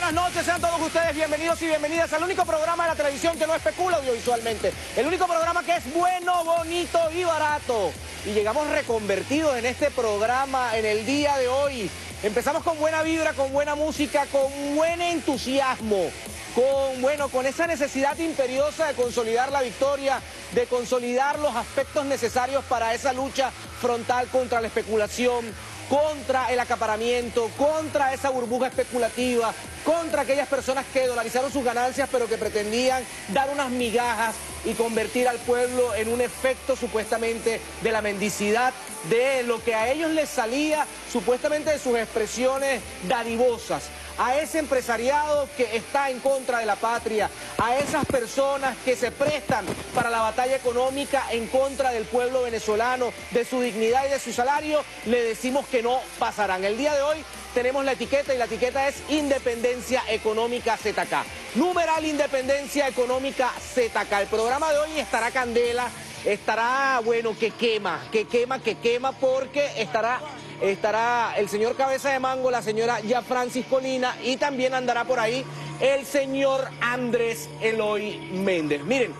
buenas noches, sean todos ustedes bienvenidos y bienvenidas al único programa de la televisión que no especula audiovisualmente. El único programa que es bueno, bonito y barato. Y llegamos reconvertidos en este programa en el día de hoy. Empezamos con buena vibra, con buena música, con buen entusiasmo. Con esa necesidad imperiosa de consolidar la victoria, de consolidar los aspectos necesarios para esa lucha frontal contra la especulación, contra el acaparamiento, contra esa burbuja especulativa, contra aquellas personas que dolarizaron sus ganancias pero que pretendían dar unas migajas y convertir al pueblo en un efecto supuestamente de la mendicidad, de lo que a ellos les salía supuestamente de sus expresiones dadivosas. A ese empresariado que está en contra de la patria, a esas personas que se prestan para la batalla económica en contra del pueblo venezolano, de su dignidad y de su salario, le decimos que no pasarán. El día de hoy tenemos la etiqueta y la etiqueta es Independencia Económica ZK. Numeral Independencia Económica ZK. El programa de hoy estará candela, estará, bueno, que quema, porque estará el señor Cabeza de Mango, la señora Ya Francis Colina y también andará por ahí el señor Andrés Eloy Méndez. Miren,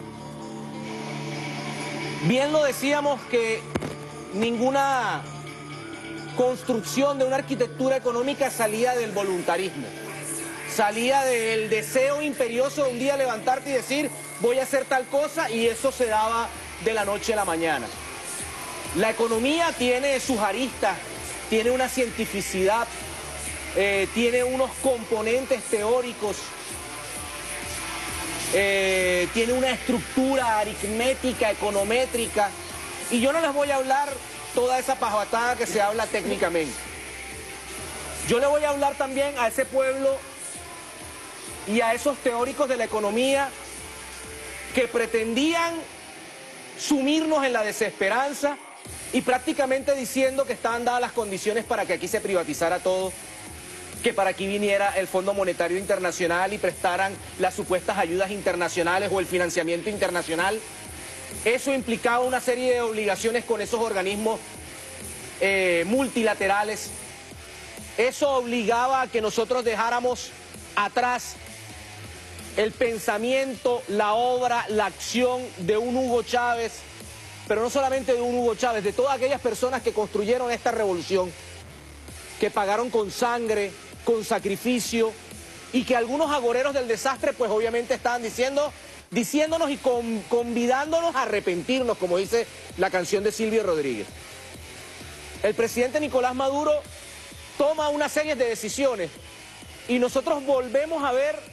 bien lo decíamos que ninguna construcción de una arquitectura económica salía del voluntarismo, salía del deseo imperioso de un día levantarte y decir voy a hacer tal cosa, y eso se daba de la noche a la mañana. La economía tiene sus aristas, tiene una cientificidad, tiene unos componentes teóricos, tiene una estructura aritmética, econométrica, y yo no les voy a hablar toda esa pajatada que se habla técnicamente. Yo le voy a hablar también a ese pueblo y a esos teóricos de la economía que pretendían sumirnos en la desesperanza y prácticamente diciendo que estaban dadas las condiciones para que aquí se privatizara todo, que para aquí viniera el Fondo Monetario Internacional y prestaran las supuestas ayudas internacionales o el financiamiento internacional. Eso implicaba una serie de obligaciones con esos organismos multilaterales. Eso obligaba a que nosotros dejáramos atrás el pensamiento, la obra, la acción de un Hugo Chávez, pero no solamente de un Hugo Chávez, de todas aquellas personas que construyeron esta revolución, que pagaron con sangre, con sacrificio, y que algunos agoreros del desastre pues obviamente estaban diciéndonos y convidándonos a arrepentirnos, como dice la canción de Silvio Rodríguez. El presidente Nicolás Maduro toma una serie de decisiones y nosotros volvemos a ver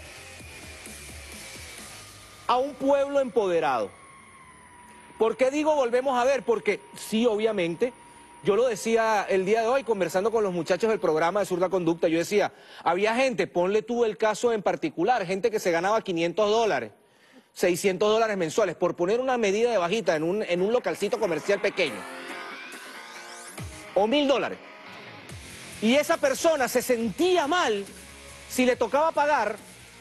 a un pueblo empoderado. ¿Por qué digo volvemos a ver? Porque sí, obviamente, yo lo decía el día de hoy conversando con los muchachos del programa de Zurda Conducta, yo decía, había gente, ponle tú el caso en particular, gente que se ganaba $500, $600 mensuales, por poner una medida de bajita en un localcito comercial pequeño, o $1000. Y esa persona se sentía mal si le tocaba pagar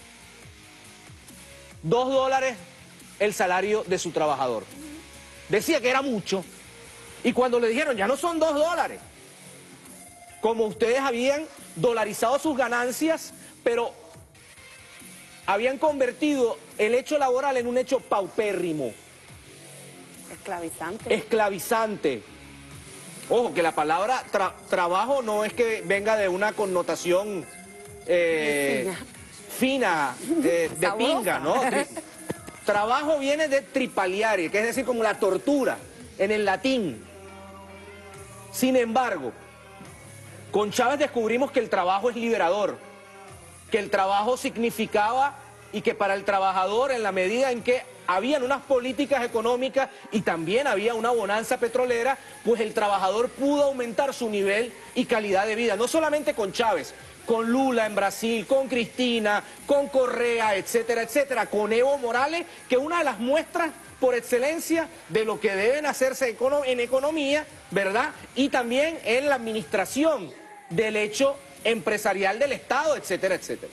$2 el salario de su trabajador. Decía que era mucho, y cuando le dijeron, ya no son $2, como ustedes habían dolarizado sus ganancias, pero habían convertido el hecho laboral en un hecho paupérrimo. Esclavizante. Esclavizante. Ojo, que la palabra trabajo no es que venga de una connotación fina, de pinga, ¿no? Trabajo viene de tripaliare, que es decir, como la tortura, en el latín. Sin embargo, con Chávez descubrimos que el trabajo es liberador, que el trabajo significaba y que para el trabajador, en la medida en que habían unas políticas económicas y también había una bonanza petrolera, pues el trabajador pudo aumentar su nivel y calidad de vida, no solamente con Chávez, con Lula en Brasil, con Cristina, con Correa, etcétera, etcétera, con Evo Morales, que una de las muestras por excelencia de lo que deben hacerse en economía, ¿verdad? Y también en la administración del hecho empresarial del Estado, etcétera, etcétera.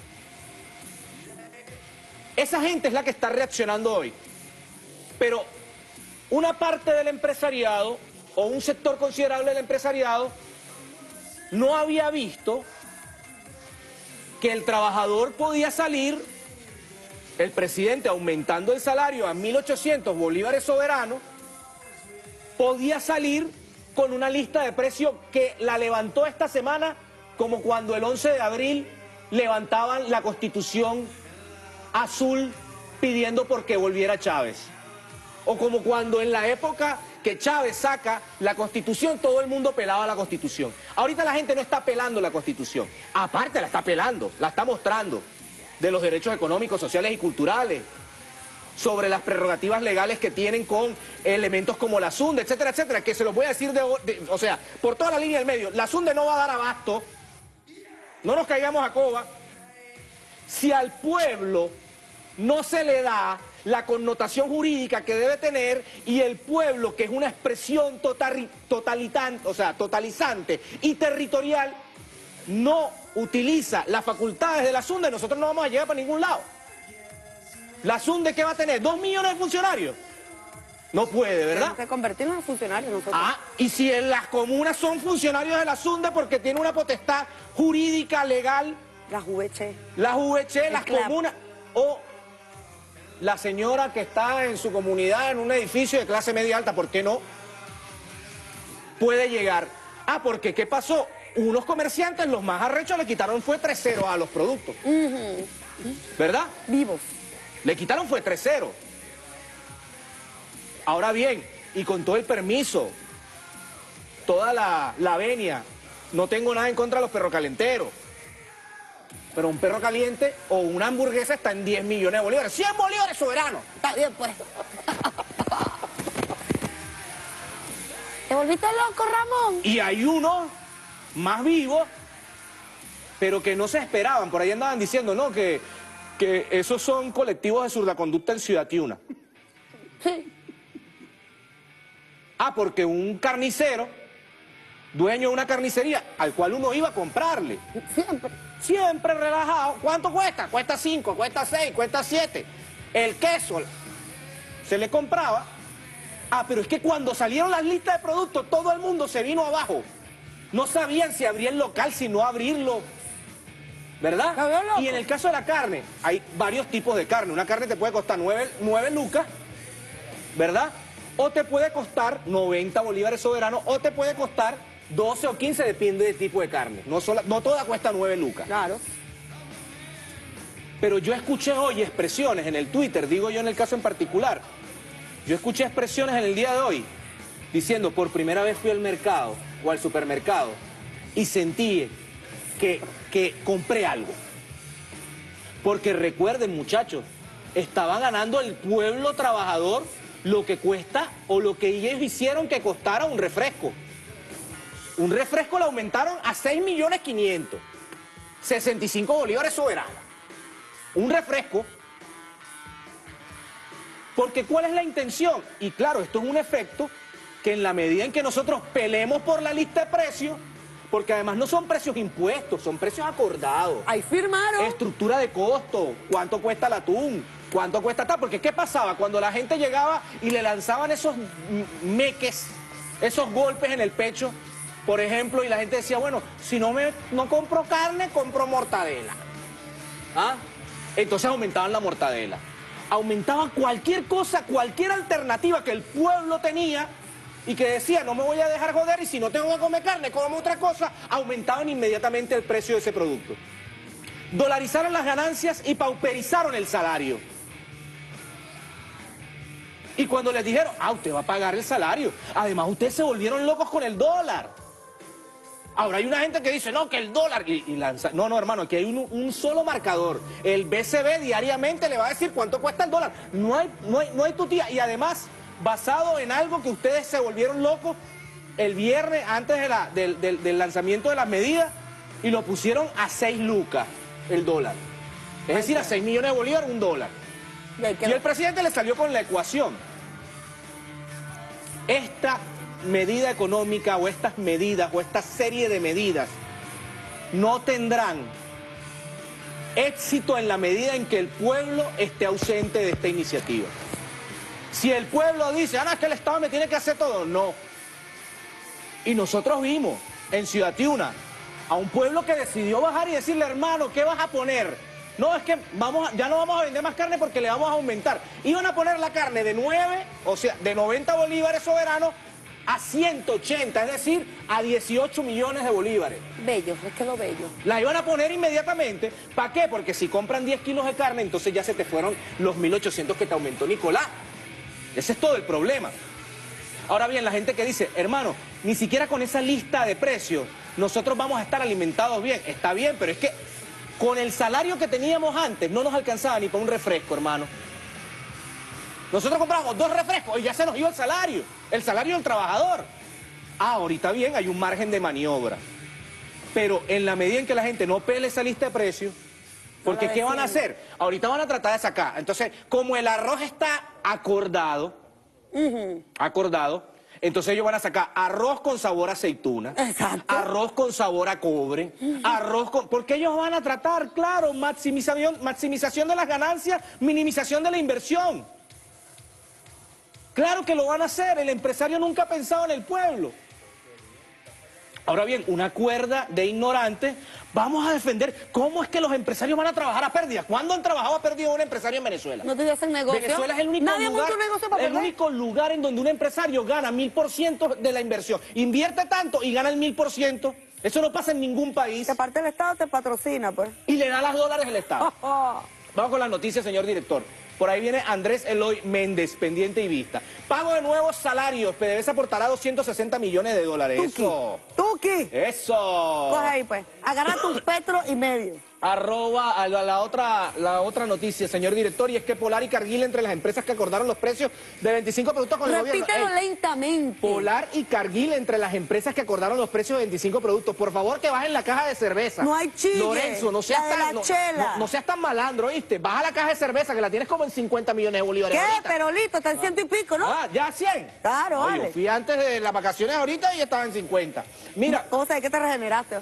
Esa gente es la que está reaccionando hoy. Pero una parte del empresariado, o un sector considerable del empresariado, no había visto que el trabajador podía salir, el presidente aumentando el salario a 1.800 bolívares soberanos, podía salir con una lista de precios que la levantó esta semana, como cuando el 11 de abril levantaban la Constitución azul pidiendo por que volviera Chávez. O como cuando en la época que Chávez saca la Constitución, todo el mundo pelaba la Constitución. Ahorita la gente no está pelando la Constitución. Aparte la está pelando, la está mostrando, de los derechos económicos, sociales y culturales, sobre las prerrogativas legales que tienen con elementos como la SUNDE, etcétera, etcétera, que se los voy a decir o sea, por toda la línea del medio. La SUNDE no va a dar abasto, no nos caigamos a coba, si al pueblo no se le da la connotación jurídica que debe tener, y el pueblo, que es una expresión totalizante y territorial, no utiliza las facultades de la SUNDE, nosotros no vamos a llegar para ningún lado. ¿La SUNDE qué va a tener? ¿2 millones de funcionarios? No puede, ¿verdad? Tenemos que convertirnos en funcionarios nosotros. Ah, y si en las comunas son funcionarios de la SUNDE porque tiene una potestad jurídica, legal. Las VC. Las VC, las CLAP. comunas, o la señora que está en su comunidad en un edificio de clase media alta, ¿por qué no? Puede llegar. Ah, porque ¿qué pasó? Unos comerciantes, los más arrechos, le quitaron fue 3-0 a los productos. ¿Verdad? Vivos. Le quitaron fue 3-0. Ahora bien, y con todo el permiso, toda la venia, no tengo nada en contra de los perrocalenteros, pero un perro caliente o una hamburguesa está en 10 millones de bolívares. 100 bolívares soberanos. Está bien, pues. ¿Te volviste loco, Ramón? Y hay unos más vivos, pero que no se esperaban. Por ahí andaban diciendo, no, que esos son colectivos de surdaconducta en Ciudad Tiuna. Sí. Ah, porque un carnicero, dueño de una carnicería, al cual uno iba a comprarle. Siempre relajado. ¿Cuánto cuesta? Cuesta 5, cuesta 6, cuesta 7. El queso se le compraba. Ah, pero es que cuando salieron las listas de productos, todo el mundo se vino abajo. No sabían si abrir el local, si no abrirlo. ¿Verdad? Y en el caso de la carne, hay varios tipos de carne. Una carne te puede costar 9 lucas, ¿verdad? O te puede costar 90 bolívares soberanos, o te puede costar 12 o 15, depende del tipo de carne. No toda cuesta 9 lucas. Claro. Pero yo escuché hoy expresiones en el Twitter, digo yo en el caso en particular, yo escuché expresiones en el día de hoy diciendo, por primera vez fui al mercado o al supermercado y sentí que compré algo. Porque recuerden, muchachos, estaba ganando el pueblo trabajador lo que cuesta o lo que ellos hicieron que costara un refresco. Un refresco lo aumentaron a 6.500.000. 65 bolívares soberanos. Un refresco. Porque ¿cuál es la intención? Y claro, esto es un efecto que en la medida en que nosotros peleemos por la lista de precios, porque además no son precios impuestos, son precios acordados. Ahí firmaron. Estructura de costo, cuánto cuesta el atún, cuánto cuesta tal. Porque ¿qué pasaba? Cuando la gente llegaba y le lanzaban esos meques, esos golpes en el pecho, por ejemplo, y la gente decía, bueno, si no compro carne, compro mortadela. ¿Ah? Entonces aumentaban la mortadela. Aumentaban cualquier cosa, cualquier alternativa que el pueblo tenía y que decía, no me voy a dejar joder y si no tengo que comer carne, como otra cosa, aumentaban inmediatamente el precio de ese producto. Dolarizaron las ganancias y pauperizaron el salario. Y cuando les dijeron, usted va a pagar el salario, además ustedes se volvieron locos con el dólar. Ahora hay una gente que dice, no, que el dólar, y lanza. No, hermano, aquí hay un solo marcador. El BCB diariamente le va a decir cuánto cuesta el dólar. No hay tutía. Y además, basado en algo que ustedes se volvieron locos el viernes antes del lanzamiento de las medidas, y lo pusieron a 6 lucas el dólar. Es decir, a 6 millones de bolívares, un dólar. Y el presidente le salió con la ecuación. Esta medida económica o estas medidas o esta serie de medidas no tendrán éxito en la medida en que el pueblo esté ausente de esta iniciativa. Si el pueblo dice, no, es que el Estado me tiene que hacer todo, no. Y nosotros vimos en Ciudad Tiuna a un pueblo que decidió bajar y decirle, hermano, ¿qué vas a poner? No, es que ya no vamos a vender más carne porque le vamos a aumentar. Iban a poner la carne de 9, o sea, de 90 bolívares soberanos a 180, es decir, a 18 millones de bolívares. Bello, es que lo bello. La iban a poner inmediatamente. ¿Para qué? Porque si compran 10 kilos de carne, entonces ya se te fueron los 1.800 que te aumentó Nicolás. Ese es todo el problema. Ahora bien, la gente que dice, hermano, ni siquiera con esa lista de precios nosotros vamos a estar alimentados bien. Está bien, pero es que con el salario que teníamos antes no nos alcanzaba ni para un refresco, hermano. Nosotros comprábamos 2 refrescos y ya se nos iba el salario del trabajador. Ahorita bien, hay un margen de maniobra. Pero en la medida en que la gente no pele esa lista de precios, porque ¿qué van a hacer? Ahorita van a tratar de sacar. Entonces, como el arroz está acordado, entonces ellos van a sacar arroz con sabor a aceituna, arroz con sabor a cobre, porque ellos van a tratar, claro, maximización de las ganancias, minimización de la inversión. Claro que lo van a hacer, el empresario nunca ha pensado en el pueblo. Ahora bien, una cuerda de ignorantes, vamos a defender cómo es que los empresarios van a trabajar a pérdida. ¿Cuándo han trabajado a pérdida un empresario en Venezuela? ¿No te hacen negocio? Venezuela es el único lugar en donde un empresario gana 1000% de la inversión. Invierte tanto y gana el 1000%. Eso no pasa en ningún país. Que aparte el Estado te patrocina, pues. Y le da las dólares al Estado. Vamos con las noticias, señor director. Por ahí viene Andrés Eloy Méndez, pendiente y vista. Pago de nuevos salarios. PDVSA aportará 260 millones de dólares. Eso. ¡Tuki! Eso. Coge ahí, pues. Agárrate un petro y medio. Arroba a la otra noticia, señor director, y es que Polar y Cargill, entre las empresas que acordaron los precios de 25 productos con el gobierno. Repítelo lentamente. Polar y Cargill, entre las empresas que acordaron los precios de 25 productos. Por favor, que bajen la caja de cerveza. No hay chile. Lorenzo, no seas tan malandro, ¿oíste? Baja la caja de cerveza, que la tienes como en 50 millones de bolívares. ¿Qué? Ahorita. Pero listo, está en 100 y pico, ¿no? ¿Ya 100? Claro, Oye, vale. fui antes de las vacaciones ahorita y estaba en 50. Mira. ¿Cómo sabes que te regeneraste?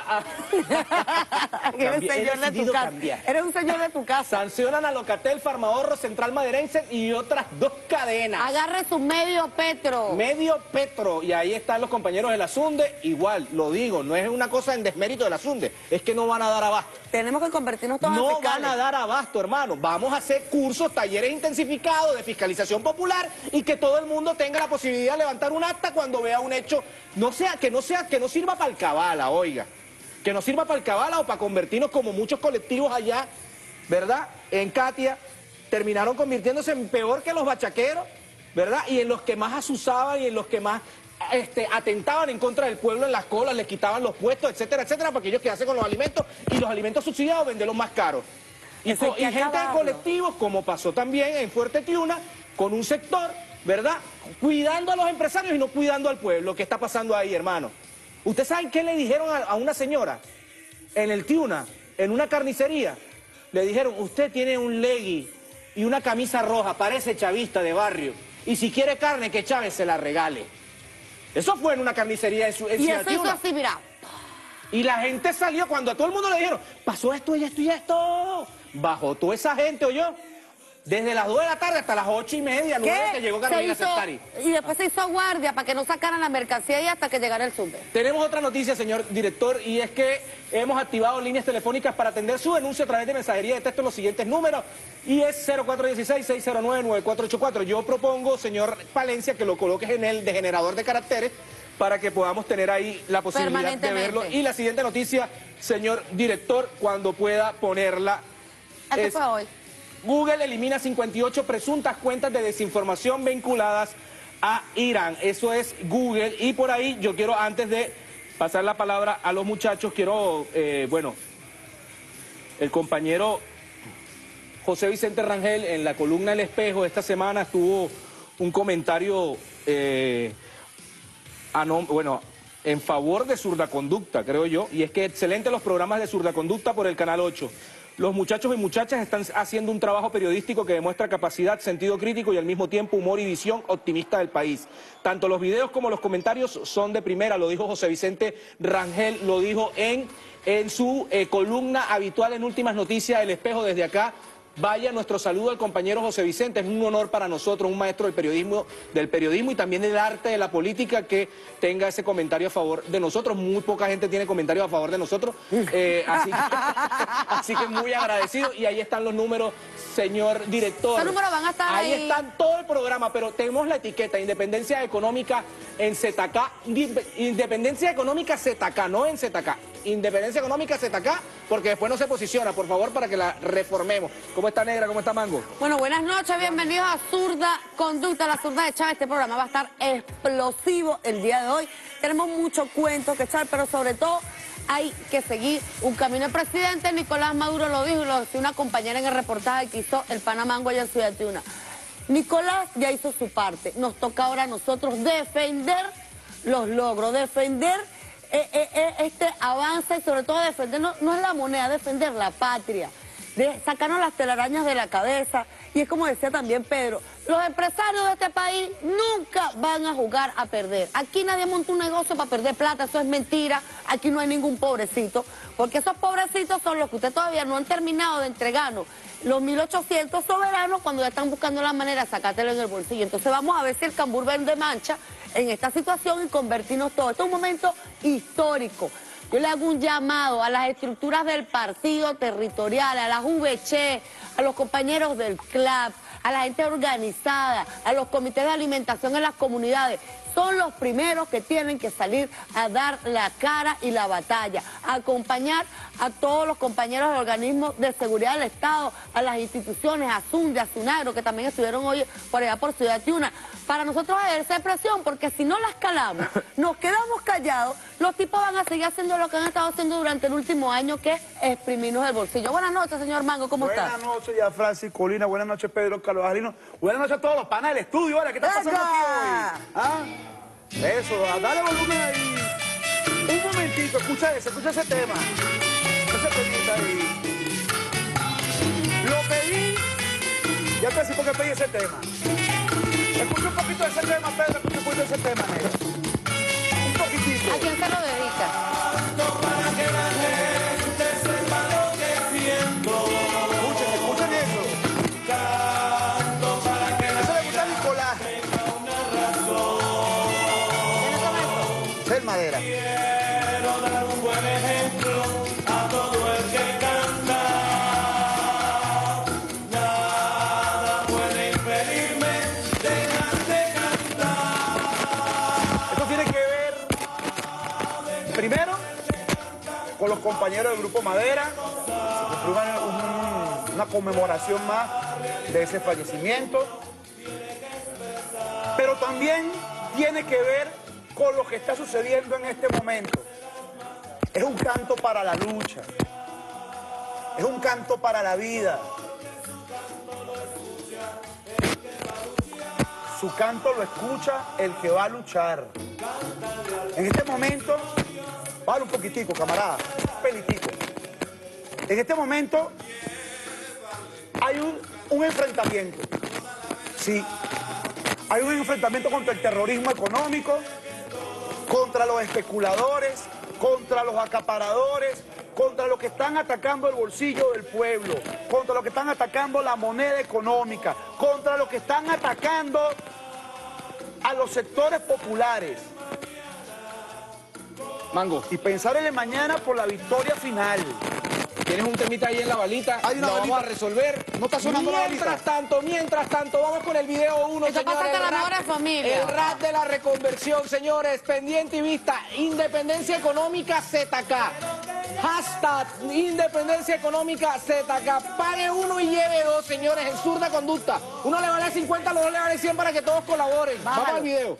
Eres señor de tu casa. Eres un señor de tu casa. Sancionan a Locatel, Farmahorro, Central Madeirense y otras 2 cadenas. Agarre su medio petro. Medio petro. Y ahí están los compañeros de la Sunde. Igual, lo digo, no es una cosa en desmérito de la Sunde. Es que no van a dar abasto. Tenemos que convertirnos todos en No fiscales. van a dar abasto, hermano. Vamos a hacer cursos, talleres intensificados de fiscalización popular y que todo el mundo tenga la posibilidad de levantar un acta cuando vea un hecho. Que no sirva para el cabala, oiga. Que nos sirva para el cabala o para convertirnos como muchos colectivos allá, ¿verdad? En Katia, terminaron convirtiéndose en peor que los bachaqueros, ¿verdad? Y en los que más asusaban y en los que más atentaban en contra del pueblo en las colas, les quitaban los puestos, etcétera, etcétera, para que ellos quedasen con los alimentos y los alimentos subsidiados venderlos más caros. Y gente de colectivos, como pasó también en Fuerte Tiuna, con un sector, ¿verdad? Cuidando a los empresarios y no cuidando al pueblo. ¿Qué está pasando ahí, hermano? ¿Ustedes saben qué le dijeron a una señora en el Tiuna, en una carnicería? Le dijeron, usted tiene un legui y una camisa roja, parece chavista de barrio, y si quiere carne, que Chávez se la regale. Eso fue en una carnicería en Ciudad Y eso Tiuna. hizo así, mira. Y la gente salió, cuando a todo el mundo le dijeron, pasó esto y esto y esto. Bajó toda esa gente, ¿oyó? Desde las 2 de la tarde hasta las 8:30, 9 que llegó Carolina Cestari. Y después se hizo guardia para que no sacaran la mercancía y hasta que llegara el súper. Tenemos otra noticia, señor director, y es que hemos activado líneas telefónicas para atender su denuncia a través de mensajería de texto en los siguientes números, y es 0416-609-9484. Yo propongo, señor Palencia, que lo coloques en el de generador de caracteres para que podamos tener ahí la posibilidad de verlo. Y la siguiente noticia, señor director, cuando pueda ponerla. ¿Qué fue hoy? Google elimina 58 presuntas cuentas de desinformación vinculadas a Irán. Eso es Google. Y por ahí yo quiero, antes de pasar la palabra a los muchachos, quiero, bueno, el compañero José Vicente Rangel en la columna El Espejo esta semana tuvo un comentario, en favor de Zurdaconducta, creo yo, y es que excelente los programas de Zurdaconducta por el Canal 8. Los muchachos y muchachas están haciendo un trabajo periodístico que demuestra capacidad, sentido crítico y al mismo tiempo humor y visión optimista del país. Tanto los videos como los comentarios son de primera, lo dijo José Vicente Rangel, lo dijo en su columna habitual en Últimas Noticias, El Espejo, desde acá. vaya nuestro saludo al compañero José Vicente. Es un honor para nosotros, un maestro del periodismo y también del arte de la política, que tenga ese comentario a favor de nosotros. Muy poca gente tiene comentarios a favor de nosotros, así que muy agradecido. Y ahí están los números, señor director. Los números van a estar ahí. Ahí están todo el programa, pero tenemos la etiqueta Independencia Económica en ZK, Independencia Económica ZK, no en ZK. Independencia Económica ZK, porque después no se posiciona, por favor, para que la reformemos. ¿Cómo está, Negra? ¿Cómo está, Mango? Bueno, buenas noches, bienvenidos a Zurda Conducta, la zurda de Chávez. Este programa va a estar explosivo el día de hoy. Tenemos mucho cuento que echar, pero sobre todo hay que seguir un camino. El presidente Nicolás Maduro lo dijo y lo decía una compañera en el reportaje que hizo el Pana Mango allá en Ciudad Tiuna. Nicolás ya hizo su parte. Nos toca ahora a nosotros defender los logros, defender este avance y sobre todo defender, no es la moneda, defender la patria, de sacarnos las telarañas de la cabeza. Y es como decía también Pedro, los empresarios de este país nunca van a jugar a perder. Aquí nadie monta un negocio para perder plata, eso es mentira. Aquí no hay ningún pobrecito, porque esos pobrecitos son los que ustedes todavía no han terminado de entregarnos los 1.800 soberanos, cuando ya están buscando la manera de sacártelo en el bolsillo. Entonces vamos a ver si el cambur vende mancha en esta situación y convertirnos todos. Este es un momento histórico. Yo le hago un llamado a las estructuras del partido territorial, a la VC, a los compañeros del CLAP, a la gente organizada, a los comités de alimentación en las comunidades. Son los primeros que tienen que salir a dar la cara y la batalla, a acompañar a todos los compañeros de organismos de seguridad del Estado, a las instituciones, a Zunde, a Zunagro, que también estuvieron hoy por allá por Ciudad Tiuna, para nosotros ejercer presión, porque si no las calamos, nos quedamos callados, los tipos van a seguir haciendo lo que han estado haciendo durante el último año, que es exprimirnos el bolsillo. Buenas noches, señor Mango, ¿cómo está? Buenas noches, ya Francis Colina, buenas noches, Pedro Carlos Ajalino, buenas noches a todos los panas del estudio. Hola, ¿qué está pasando aquí hoy? ¿Ah? Eso, dale volumen ahí. Un momentito, escucha ese tema. Ese temita ahí. Lo pedí, ya te decía por qué pedí ese tema. Escucha un poquito de ese tema, Pedro, escucha un poquito de ese tema, negro. Un poquitito. ¿A quién se lo dedica? Para que la gente sepa lo que siento. Escuchen eso. Canto para que la gente tenga una razón. El Madera. Quiero dar un buen ejemplo a todo el que canta. Nada puede impedirme dejar de cantar. Esto tiene que ver, primero, con los compañeros del Grupo Madera. Una conmemoración más de ese fallecimiento. Pero también tiene que ver con lo que está sucediendo en este momento. Es un canto para la lucha, es un canto para la vida. Su canto lo escucha el que va a luchar. En este momento, para un poquitico, camarada, un pelitico. En este momento hay un enfrentamiento, sí, hay un enfrentamiento contra el terrorismo económico, contra los especuladores, contra los acaparadores, contra los que están atacando el bolsillo del pueblo, contra los que están atacando la moneda económica, contra los que están atacando a los sectores populares. Mango, Y pensar en el mañana por la victoria final. tienes un temita ahí en la balita, Hay una lo balita. vamos a resolver. ¿No está sonando la Mientras tanto, vamos con el video 1, Esto señores. pasa con la mejor familia. El rap de la reconversión, señores. Pendiente y vista. Independencia Económica ZK. Hashtag Independencia Económica ZK. Pague uno y lleve dos, señores, en Zurda Conducta. Uno le vale 50, los dos le vale 100 para que todos colaboren. Bájalo. Vamos al video.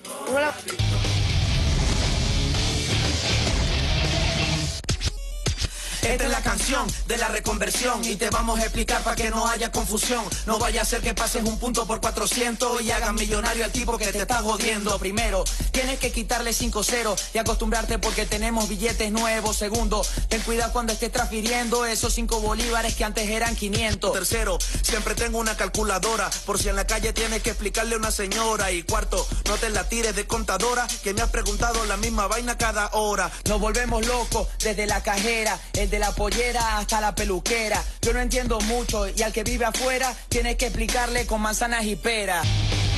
Esta es la canción de la reconversión y te vamos a explicar para que no haya confusión. No vaya a ser que pases un punto por 400 y hagas millonario al tipo que te está jodiendo. Primero, tienes que quitarle 5 ceros y acostumbrarte porque tenemos billetes nuevos. Segundo, ten cuidado cuando estés transfiriendo esos 5 bolívares que antes eran 500. Tercero, siempre tengo una calculadora por si en la calle tienes que explicarle a una señora. Y cuarto, no te la tires de contadora que me has preguntado la misma vaina cada hora. Nos volvemos locos desde la cajera, el desde la pollera hasta la peluquera. Yo no entiendo mucho y al que vive afuera tienes que explicarle con manzanas y peras.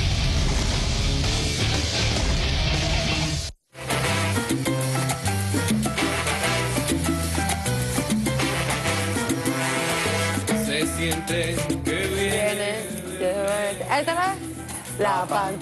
Se siente que viene. Ahí está la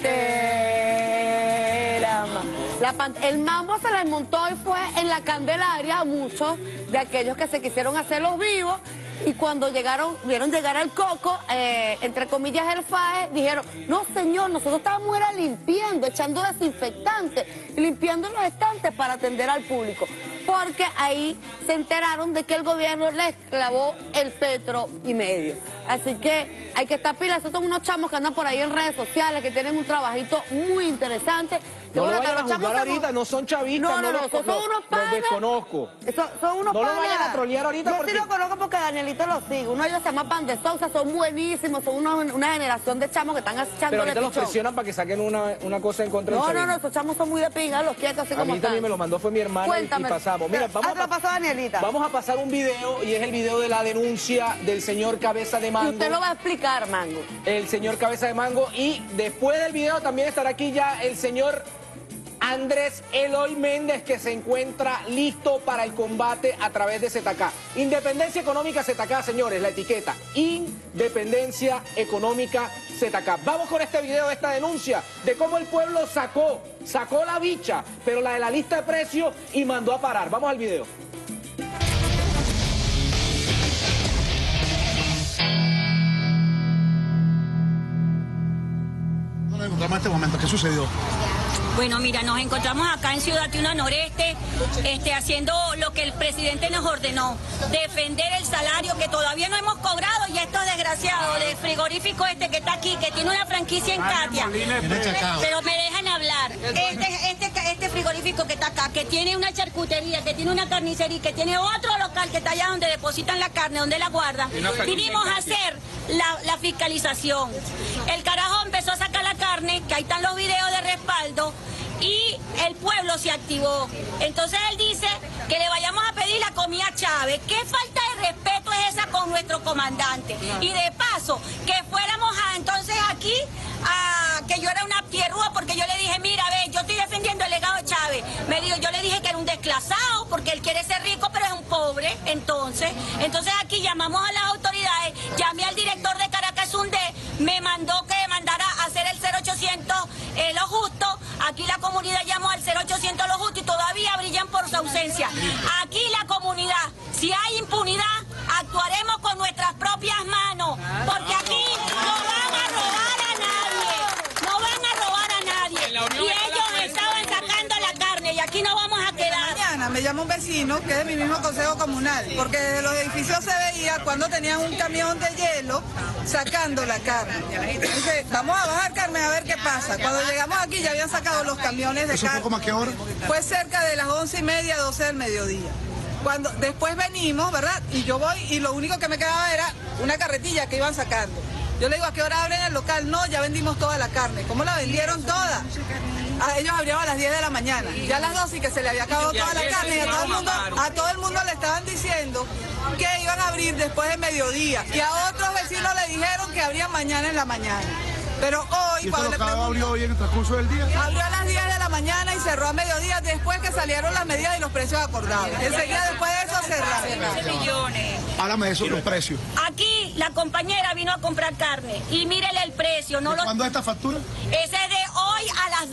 pantera. El mambo se les montó y fue en la Candelaria a muchos de aquellos que se quisieron hacer los vivos. Y cuando vieron llegar al Coco, entre comillas el FAE, dijeron, no señor, nosotros estábamos era limpiando, echando desinfectante, limpiando los estantes para atender al público. Porque ahí se enteraron de que el gobierno les clavó el petro y medio. Así que hay que estar pilas. Esos son unos chamos que andan por ahí en redes sociales, que tienen un trabajito muy interesante. No lo vayan a juzgar ahorita, no son chavistas. No, son unos panas. Los desconozco. Son unos no panas. lo vayan a trollear ahorita. Yo porque... sí lo conozco porque Danielito lo sigue. Uno de ellos se llama Pan de Sousa, son buenísimos, son una generación de chamos que están echándole Pero ahorita los pichón. presionan para que saquen una cosa en contra del chavismo. No, esos chamos son muy de pinga, los quietos así a como mí también me lo mandó, fue mi hermana. Cuéntame. Y pasamos. Mira, vamos a pasar un video y es el video de la denuncia del señor Cabeza de Mango. Y usted lo va a explicar, Mango. El señor Cabeza de Mango, y después del video también estará aquí ya el señor Andrés Eloy Méndez, que se encuentra listo para el combate a través de ZK. Independencia Económica ZK, señores, la etiqueta. Independencia Económica ZK. Vamos con este video de esta denuncia de cómo el pueblo sacó la bicha, pero la de la lista de precios, y mandó a parar. Vamos al video. Nos encontramos en este momento. ¿Qué sucedió? Bueno, mira, nos encontramos acá en Ciudad Tiuna Noreste, haciendo lo que el presidente nos ordenó, defender el salario que todavía no hemos cobrado, y estos desgraciados de frigorífico que está aquí, que tiene una franquicia en Katia, pero me dejan hablar. Este frigorífico que está acá, que tiene una charcutería, que tiene una carnicería, que tiene otro local que está allá donde depositan la carne, donde la guardan, vinimos a hacer la fiscalización. El carajo empezó a sacar la carne, que ahí están los videos de respaldo, y el pueblo se activó. Entonces él dice que le vayamos a pedir la comida a Chávez. ¿Qué falta de respeto es esa con nuestro comandante? Y de paso, que fuéramos entonces aquí que yo era una tierrúa, porque yo le dije, mira, ve, yo estoy defendiendo el legado de Chávez. Yo le dije que era un desclasado, porque él quiere ser rico, pero es un pobre. Entonces aquí llamamos a las autoridades, llamé al director de Caracas Sundé, me mandó que mandara a hacer el 0800 Lo Justo. Aquí la comunidad llamó al 0800 Lo Justo y todavía brillan por su ausencia. Aquí la comunidad, si hay impunidad, actuaremos con nuestras propias manos, porque aquí no van a robar a nadie, no van a robar a nadie. Y ellos estaban sacando la carne y aquí no vamos a quedar. Mañana me llama un vecino que es de mi mismo consejo comunal, porque desde los edificios se veía cuando tenían un camión de hielo sacando la carne. Entonces, vamos a bajar, Carmen, a ver qué pasa. Cuando llegamos aquí ya habían sacado los camiones de carne. ¿Eso fue como a qué hora? Fue cerca de las 11:30, 12 del mediodía. Cuando después venimos, ¿verdad? Y yo voy y lo único que me quedaba era una carretilla que iban sacando. Yo le digo, ¿a qué hora abren el local? No, ya vendimos toda la carne. ¿Cómo la vendieron toda? Ellos abrieron a las 10 de la mañana. Ya a las 12 y que se le había acabado toda la carne. Y a todo el mundo le estaban diciendo que iban a abrir después de mediodía. Y a otros vecinos le dijeron que abrían mañana en la mañana. Pero hoy, ¿Y cuando le pregunté, abrió hoy en el transcurso del día? abrió a las 10 de la mañana y cerró a mediodía después que salieron las medidas y los precios acordados. Enseguida después de eso cerraron. Millones. Háblame de eso, los precios. Aquí la compañera vino a comprar carne y mírele el precio. No ¿Cuándo es esta factura? Ese es de hoy a las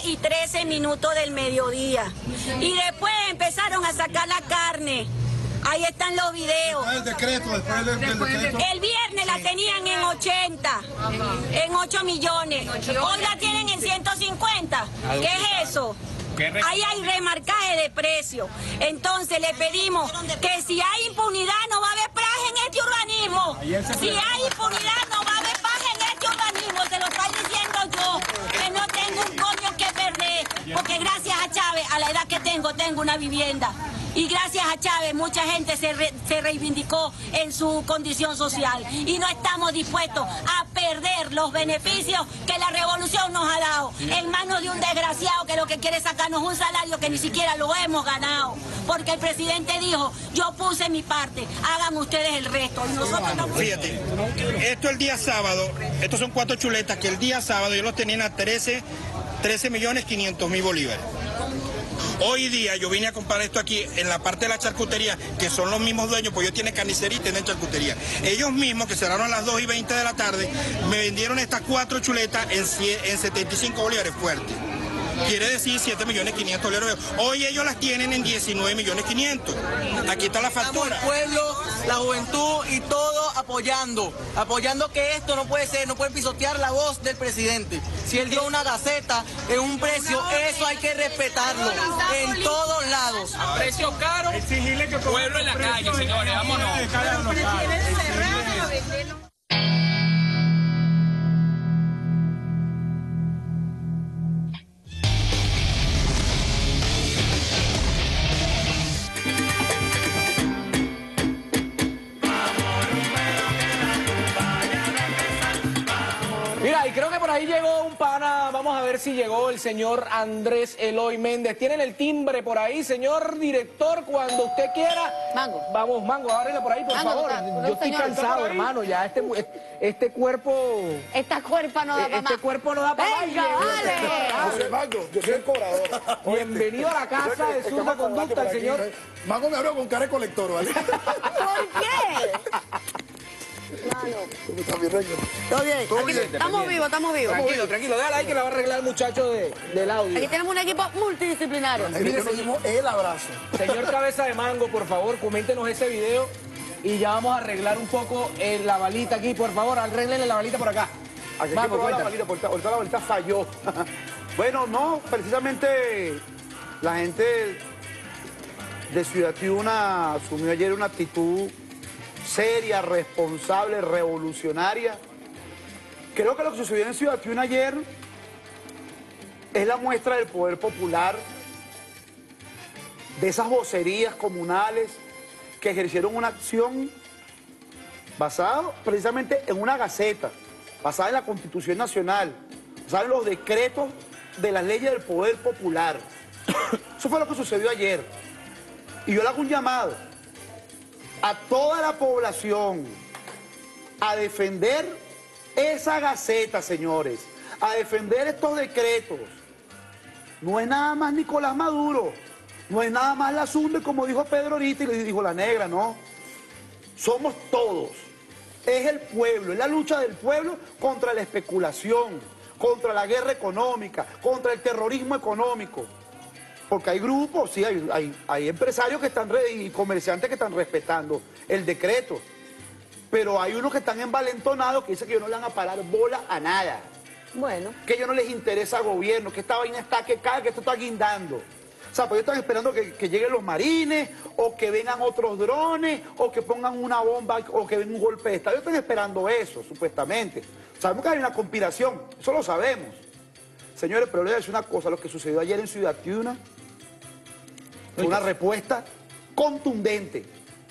12:13 del mediodía. Y después empezaron a sacar la carne. Ahí están los videos. El decreto, después del decreto. El viernes la tenían en 80, en 8 millones. Hoy la tienen en 150. ¿Qué es eso? Ahí hay remarcaje de precio. Entonces le pedimos que si hay impunidad no va a haber paz en este organismo. Si hay impunidad no va a haber paz en este organismo. Se lo estoy diciendo yo, que no tengo un coño que perder. Porque gracias a Chávez, a la edad que tengo una vivienda. Y gracias a Chávez mucha gente se reivindicó en su condición social. Y no estamos dispuestos a perder los beneficios que la revolución nos ha dado en manos de un desgraciado que lo que quiere sacarnos un salario que ni siquiera lo hemos ganado. Porque el presidente dijo, yo puse mi parte, hagan ustedes el resto. Y nosotros no. Fíjate, esto el día sábado, estos son 4 chuletas que el día sábado ellos los tenían a 13.500.000 bolívares. Hoy día yo vine a comprar esto aquí en la parte de la charcutería, que son los mismos dueños, pues ellos tienen carnicería y tienen charcutería. Ellos mismos, que cerraron a las 2:20 de la tarde, me vendieron estas 4 chuletas en 75 bolívares fuertes. Quiere decir 7.500.000 bolívares. Hoy ellos las tienen en 19.500.000. Aquí está la factura. El pueblo, la juventud y todo apoyando que esto no puede ser, no pueden pisotear la voz del presidente. Si él dio una gaceta en un precio, eso hay que respetarlo en todos lados. A precio caro, exigirle que pueblo en la calle, señores, vámonos. Mira, y creo que por ahí llegó un pana, vamos a ver si llegó el señor Andrés Eloy Méndez. Tienen el timbre por ahí, señor director, cuando usted quiera. Mango. Vamos, Mango, ábrele por ahí, por Mango, favor. está, Yo estoy señor. cansado, hermano, ya este cuerpo... Esta cuerpa no da para más. Este cuerpo no da para más. ¡Venga, vale! Mango, yo soy el cobrador. Bienvenido a la casa de Zurda Conducta, el señor... Mango me abrió con cara de colector, ¿vale? ¿Por qué? ¿Cómo está mi reino? Todo bien. Todo Aquí bien. estamos vivos, estamos vivos. Tranquilo, tranquilo, déjala ahí que la va a arreglar el muchacho del audio. Aquí tenemos un equipo multidisciplinario. Mire, que nos dimos el abrazo. Señor Cabeza de Mango, por favor, coméntenos ese video y ya vamos a arreglar un poco la balita aquí, por favor, arréglenle la balita por acá. Aquí Vamos, la cuenta. balita, ahorita la balita falló. Bueno, no, precisamente la gente de Ciudad Tiuna asumió ayer una actitud seria, responsable, revolucionaria. Creo que lo que sucedió en Ciudad Tiuna ayer es la muestra del poder popular, de esas vocerías comunales que ejercieron una acción basada precisamente en una gaceta, basada en la Constitución Nacional, basada en los decretos de las leyes del poder popular. Eso fue lo que sucedió ayer. Y yo le hago un llamado a toda la población a defender esa gaceta, señores, a defender estos decretos. No es nada más Nicolás Maduro, no es nada más la Zunde, como dijo Pedro ahorita y le dijo la negra, no. Somos todos. Es el pueblo, es la lucha del pueblo contra la especulación, contra la guerra económica, contra el terrorismo económico. Porque hay grupos, sí, hay empresarios que están y comerciantes que están respetando el decreto. Pero hay unos que están envalentonados que dicen que ellos no le van a parar bola a nada. Bueno. Que a ellos no les interesa al gobierno, que esta vaina está que cae, que esto está guindando. O sea, pues ellos están esperando que lleguen los marines, o que vengan otros drones, o que pongan una bomba, o que venga un golpe de estado. Ellos están esperando eso, supuestamente. Sabemos que hay una conspiración, eso lo sabemos. Señores, pero les voy a decir una cosa, lo que sucedió ayer en Ciudad Tiuna fue una respuesta contundente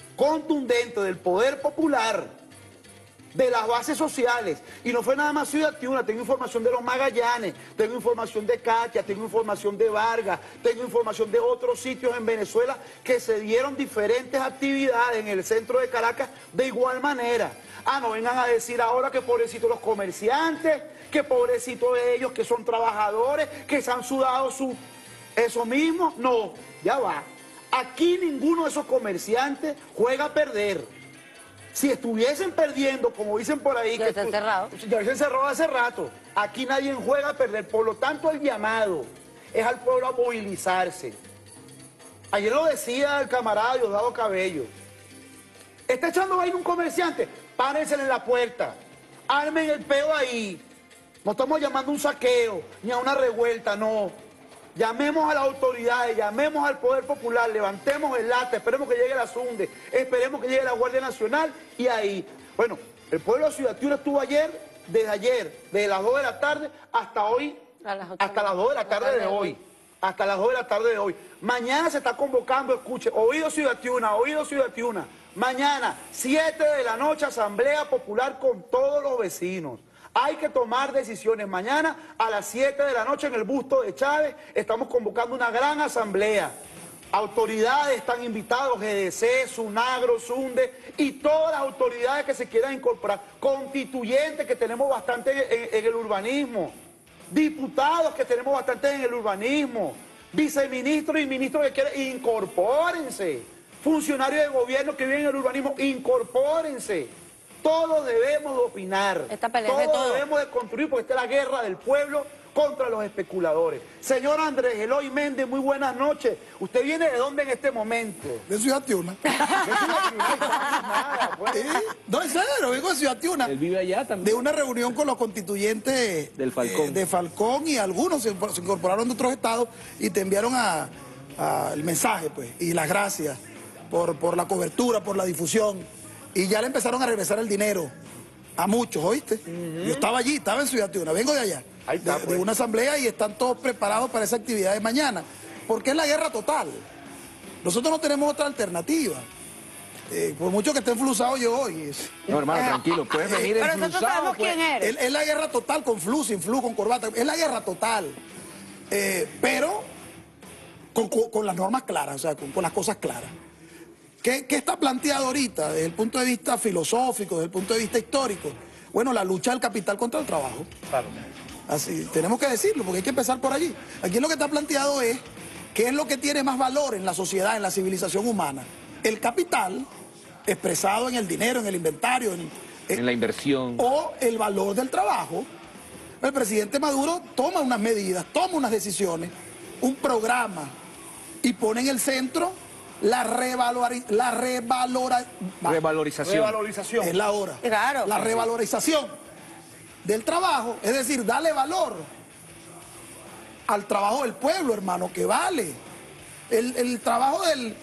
del poder popular, de las bases sociales. Y no fue nada más Ciudad Tiuna, tengo información de los Magallanes, tengo información de Katia, tengo información de Vargas, tengo información de otros sitios en Venezuela que se dieron diferentes actividades en el centro de Caracas de igual manera. Ah, no vengan a decir ahora que pobrecitos los comerciantes, que pobrecitos ellos que son trabajadores, que se han sudado su... Eso mismo, no, ya va. Aquí ninguno de esos comerciantes juega a perder. Si estuviesen perdiendo, como dicen por ahí... Ya está cerrado. Ya se cerró hace rato. Aquí nadie juega a perder. Por lo tanto, el llamado es al pueblo a movilizarse. Ayer lo decía el camarada Diosdado Cabello. ¿Está echando vaina un comerciante? Párense en la puerta. Armen el peo ahí. No estamos llamando a un saqueo, ni a una revuelta, no. Llamemos a las autoridades, llamemos al Poder Popular, levantemos el lata, esperemos que llegue la Zunde, esperemos que llegue la Guardia Nacional y ahí. Bueno, el pueblo de Ciudad Tiuna estuvo desde las 2 de la tarde hasta hoy, hasta las 2 de la tarde de hoy. hasta las 2 de la tarde de hoy. Mañana se está convocando, escuche, oído Ciudad Tiuna, oído Ciudad Tiuna. Mañana, 7 de la noche, Asamblea Popular con todos los vecinos. Hay que tomar decisiones. Mañana a las 7 de la noche en el busto de Chávez estamos convocando una gran asamblea. Autoridades están invitados, GDC, SUNAGRO, SUNDE y todas las autoridades que se quieran incorporar. Constituyentes que tenemos bastante en el urbanismo. Diputados que tenemos bastante en el urbanismo. Viceministros y ministros que quieren, incorpórense. Funcionarios de gobierno que viven en el urbanismo, incorpórense. Todos debemos de opinar. Todos debemos de construir, porque esta es la guerra del pueblo contra los especuladores. Señor Andrés Eloy Méndez, muy buenas noches. ¿Usted viene de dónde en este momento? De Ciudad Tiuna. No, en serio, vengo de Ciudad Tiuna. Él vive allá también. De una reunión con los constituyentes del Falcón. De Falcón, y algunos se incorporaron de otros estados y te enviaron el mensaje, pues, y las gracias por la cobertura, por la difusión. Y ya le empezaron a regresar el dinero a muchos, ¿oíste? Yo estaba allí, estaba en Ciudad Tiuna, vengo de allá. Ahí está, de una asamblea, y están todos preparados para esa actividad de mañana, porque es la guerra total. Nosotros no tenemos otra alternativa. Por mucho que esté enflusado yo hoy. No, hermano, tranquilo, puedes venir Pero enflusado. nosotros sabemos quién eres. Es la guerra total, con flu, sin flu, con corbata, es la guerra total. Pero con las normas claras, o sea, con las cosas claras. ¿Qué está planteado ahorita desde el punto de vista filosófico, desde el punto de vista histórico? Bueno, la lucha del capital contra el trabajo. Claro. Así, tenemos que decirlo, porque hay que empezar por allí. Aquí lo que está planteado es qué es lo que tiene más valor en la sociedad, en la civilización humana. El capital, expresado en el dinero, en el inventario, en la inversión. O el valor del trabajo. El presidente Maduro toma unas medidas, toma unas decisiones, un programa, y pone en el centro la revalorización. Es la hora. Claro. La revalorización del trabajo, es decir, darle valor al trabajo del pueblo, hermano, que vale. El trabajo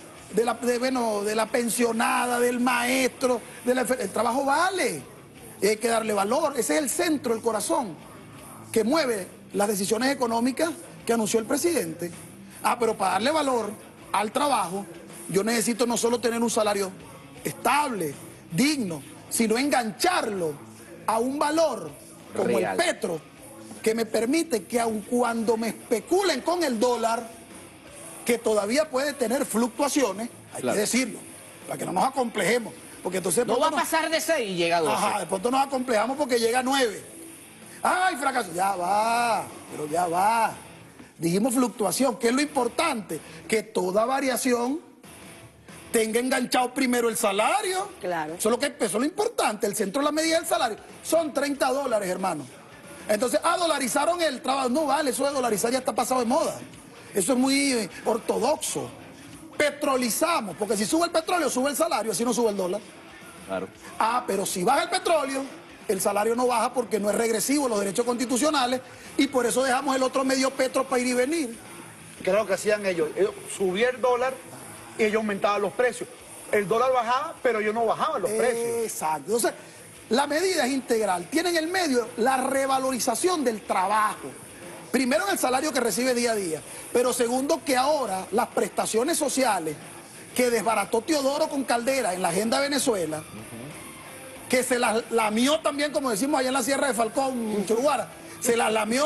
de la pensionada, del maestro, el trabajo vale. Y hay que darle valor. Ese es el centro, el corazón, que mueve las decisiones económicas que anunció el presidente. Pero para darle valor al trabajo, yo necesito no solo tener un salario estable, digno, sino engancharlo a un valor como real, el petro, que me permite que aun cuando me especulen con el dólar, que todavía puede tener fluctuaciones, hay que decirlo, para que no nos acomplejemos, porque entonces no va a pasar de 6 y llega a 12. De pronto nos acomplejamos porque llega a 9. ¡Ay, fracaso! Ya va, pero ya va. Dijimos fluctuación, que es lo importante, que toda variación tenga enganchado primero el salario. Claro. Eso es lo importante, el centro de la medida del salario. Son $30, hermano. Entonces, dolarizaron el trabajo. No vale, eso de dolarizar ya está pasado de moda. Eso es muy ortodoxo. Petrolizamos, porque si sube el petróleo, sube el salario, así no sube el dólar. Claro. Pero si baja el petróleo, el salario no baja porque no es regresivo los derechos constitucionales, y por eso dejamos el otro medio petro para ir y venir. ¿Qué es lo que hacían ellos? Subía el dólar y ellos aumentaban los precios. El dólar bajaba, pero ellos no bajaban los precios. Exacto. Entonces, la medida es integral. Tiene en el medio la revalorización del trabajo. Primero, en el salario que recibe día a día. Pero segundo, que ahora las prestaciones sociales que desbarató Teodoro con Caldera en la agenda de Venezuela, que se las lamió también, como decimos allá en la Sierra de Falcón, en Choruguara, se las lamió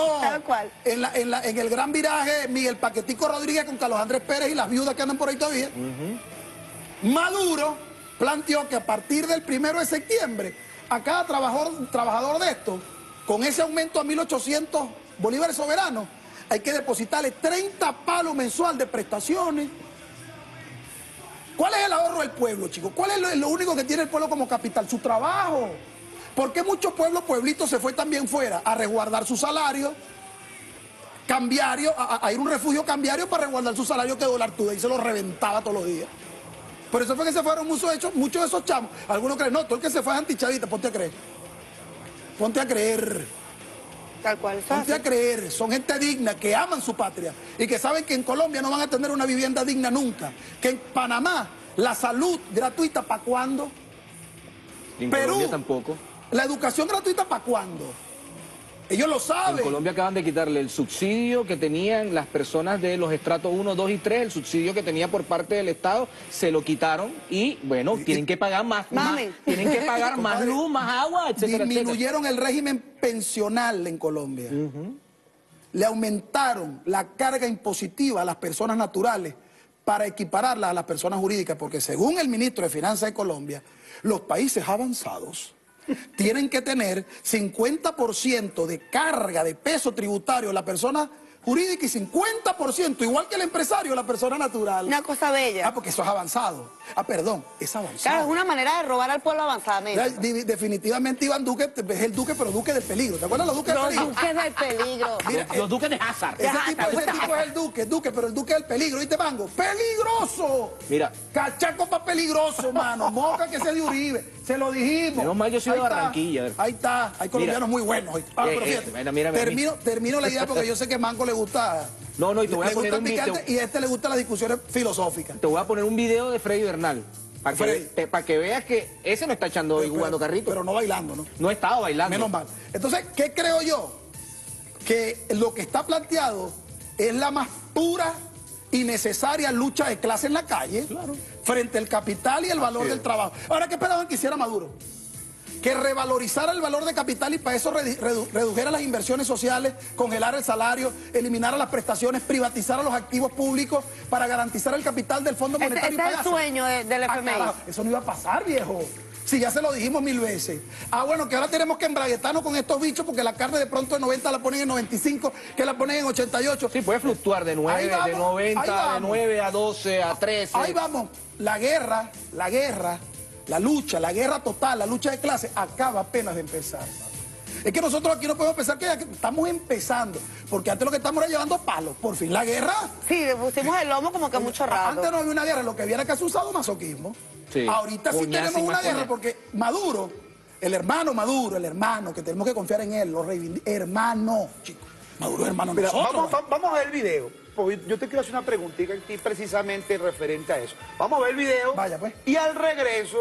en el gran viraje Miguel Paquetico Rodríguez con Carlos Andrés Pérez y las viudas que andan por ahí todavía. Maduro planteó que a partir del 1 de septiembre, a cada trabajador de estos, con ese aumento a 1.800 bolívares soberanos, hay que depositarle 30 palos mensual de prestaciones. ¿Cuál es el ahorro del pueblo, chicos? ¿Cuál es lo único que tiene el pueblo como capital? Su trabajo. ¿Por qué muchos pueblitos se fue también fuera? A resguardar su salario cambiario, a ir a un refugio cambiario para resguardar su salario que Dólar Today se lo reventaba todos los días. Por eso fue que se fueron muchos de esos chamos. Algunos creen, no, todo el que se fue es antichavista, ponte a creer. Ponte a creer. Tal cual. Ponte a creer. Son gente digna, que aman su patria y que saben que en Colombia no van a tener una vivienda digna nunca. Que en Panamá la salud gratuita, ¿para cuándo? En Perú Colombia tampoco. La educación gratuita, ¿para cuándo? Ellos lo saben. En Colombia acaban de quitarle el subsidio que tenían las personas de los estratos 1, 2 y 3, el subsidio que tenía por parte del Estado, se lo quitaron y, bueno, tienen que pagar más tienen que pagar más luz, más agua, etcétera, disminuyeron el régimen pensional en Colombia. Le aumentaron la carga impositiva a las personas naturales para equipararla a las personas jurídicas, porque según el ministro de Finanzas de Colombia, los países avanzados tienen que tener 50% de carga de peso tributario la persona jurídica y 50%, igual que el empresario, la persona natural. Una cosa bella. Ah, porque eso es avanzado. Ah, perdón, es avanzado. Claro, es una manera de robar al pueblo avanzadamente. Definitivamente Iván Duque es el Duque, pero Duque del peligro. ¿Te acuerdas los Duques del peligro? Los Duques del peligro. Mira, los Duques de Hazard. Ese tipo es el Duque, pero el Duque del peligro. ¿Viste, Mango? ¡Peligroso! Mira. Cachaco para peligroso, mano. Moca que se de Uribe. Se lo dijimos. Menos mal, yo soy de Barranquilla. Ahí está. Hay colombianos muy buenos. Pero fíjate, termino la idea porque yo sé que a Mango le gusta. No, y te voy a poner un video. Y a este le gustan las discusiones filosóficas. Te voy a poner un video de Freddy Bernal. Para que veas que ese no está echando y jugando carrito. Pero no bailando, ¿no? No estaba bailando. Menos mal. Entonces, ¿qué creo yo? Que lo que está planteado es la más pura y necesaria lucha de clase en la calle, frente al capital y el valor del trabajo. Ahora, ¿qué esperaban que hiciera Maduro? Que revalorizara el valor de capital y para eso redujera las inversiones sociales, congelara el salario, eliminara las prestaciones, privatizara los activos públicos para garantizar el capital del Fondo Monetario. Ese es el sueño del FMI. Eso no iba a pasar, viejo. Si ya se lo dijimos 1000 veces. Ah, bueno, que ahora tenemos que embraguetarnos con estos bichos porque la carne de pronto de 90 la ponen en 95, que la ponen en 88. Sí, puede fluctuar de 9, de 90, de 9 a 12, a 13. Ahí vamos. La guerra, la lucha, la guerra total, la lucha de clase, acaba apenas de empezar. Es que nosotros aquí no podemos pensar que estamos empezando, porque antes lo que estamos era llevando palos. Por fin, la guerra. Sí, le pusimos el lomo como que mucho rato. Antes no había una guerra, lo que había era que se usado masoquismo. Sí. Ahorita sí tenemos una guerra, porque Maduro, el hermano, que tenemos que confiar en él, hermano, chicos. Maduro es hermano de nosotros. Vamos a ver el video. Porque yo te quiero hacer una preguntita aquí precisamente referente a eso. Vamos a ver el video. Vaya, pues. Y al regreso...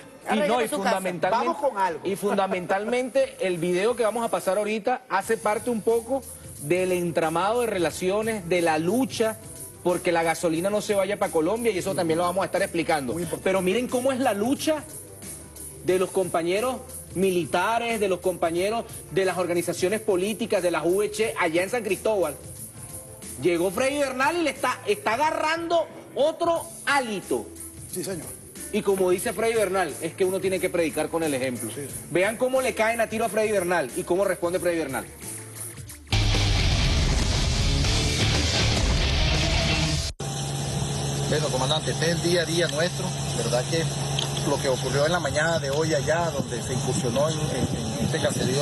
Vamos con algo. Y fundamentalmente el video que vamos a pasar ahorita hace parte un poco del entramado de relaciones, de la lucha porque la gasolina no se vaya para Colombia, y eso también lo vamos a estar explicando. Pero miren cómo es la lucha de los compañeros militares, de los compañeros de las organizaciones políticas, de las VC, allá en San Cristóbal. Llegó Freddy Bernal y le está agarrando otro hálito. Sí, señor. Y como dice Freddy Bernal, es que uno tiene que predicar con el ejemplo. Sí. Vean cómo le caen a tiro a Freddy Bernal y cómo responde Freddy Bernal. Bueno, comandante, este es el día a día nuestro. Verdad que lo que ocurrió en la mañana de hoy allá, donde se incursionó en este caserío.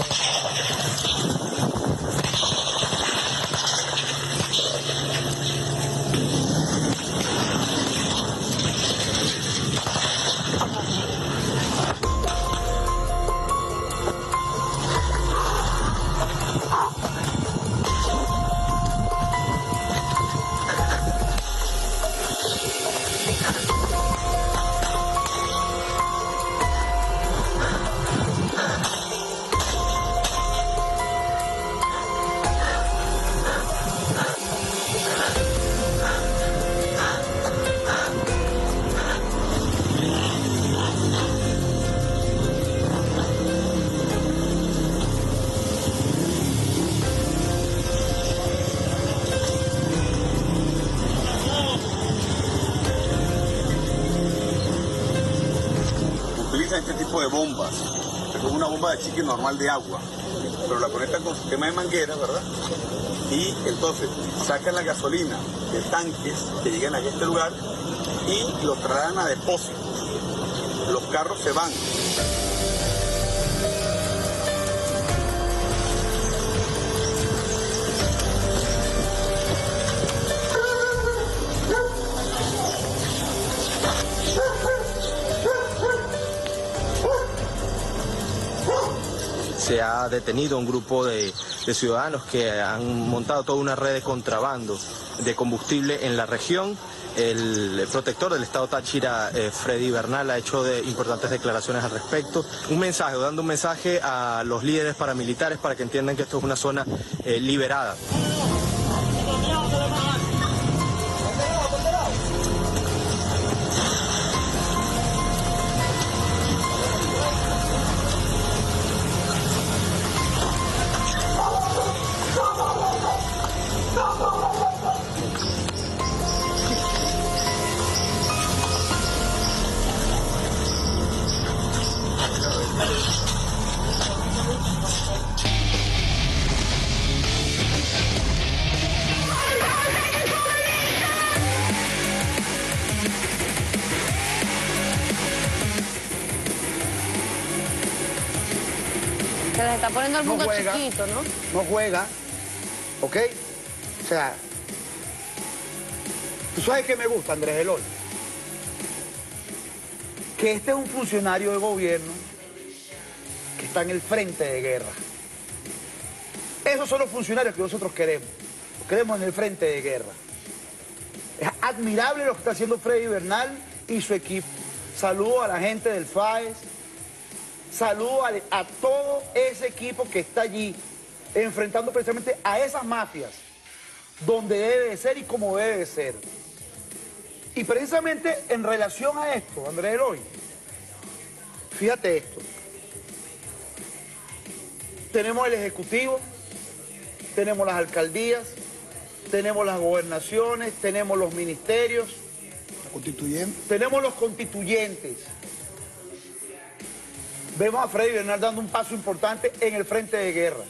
Este tipo de bombas, es una bomba de chicle normal de agua, pero la conectan con sistema de manguera, ¿verdad? Y entonces sacan la gasolina de tanques que llegan a este lugar y los traen a depósito. Los carros se van. se ha detenido un grupo de ciudadanos que han montado toda una red de contrabando de combustible en la región. El protector del Estado Táchira, Freddy Bernal, ha hecho importantes declaraciones al respecto. Dando un mensaje a los líderes paramilitares para que entiendan que esto es una zona liberada. Se les está poniendo el mundo juega, chiquito, ¿no? No juega, ¿ok? O sea, ¿tú sabes qué me gusta, Andrés Eloy? Que este es un funcionario de gobierno que está en el frente de guerra. Esos son los funcionarios que nosotros queremos. Los queremos en el frente de guerra. Es admirable lo que está haciendo Freddy Bernal y su equipo. Saludo a la gente del FAES. Saludo a todo ese equipo que está allí enfrentando precisamente a esas mafias donde debe de ser y como debe de ser. Y precisamente en relación a esto, Andrés Eloy, fíjate esto. Tenemos el Ejecutivo, tenemos las alcaldías, tenemos las gobernaciones, tenemos los ministerios, tenemos los constituyentes. Vemos a Freddy Bernal dando un paso importante en el frente de guerra.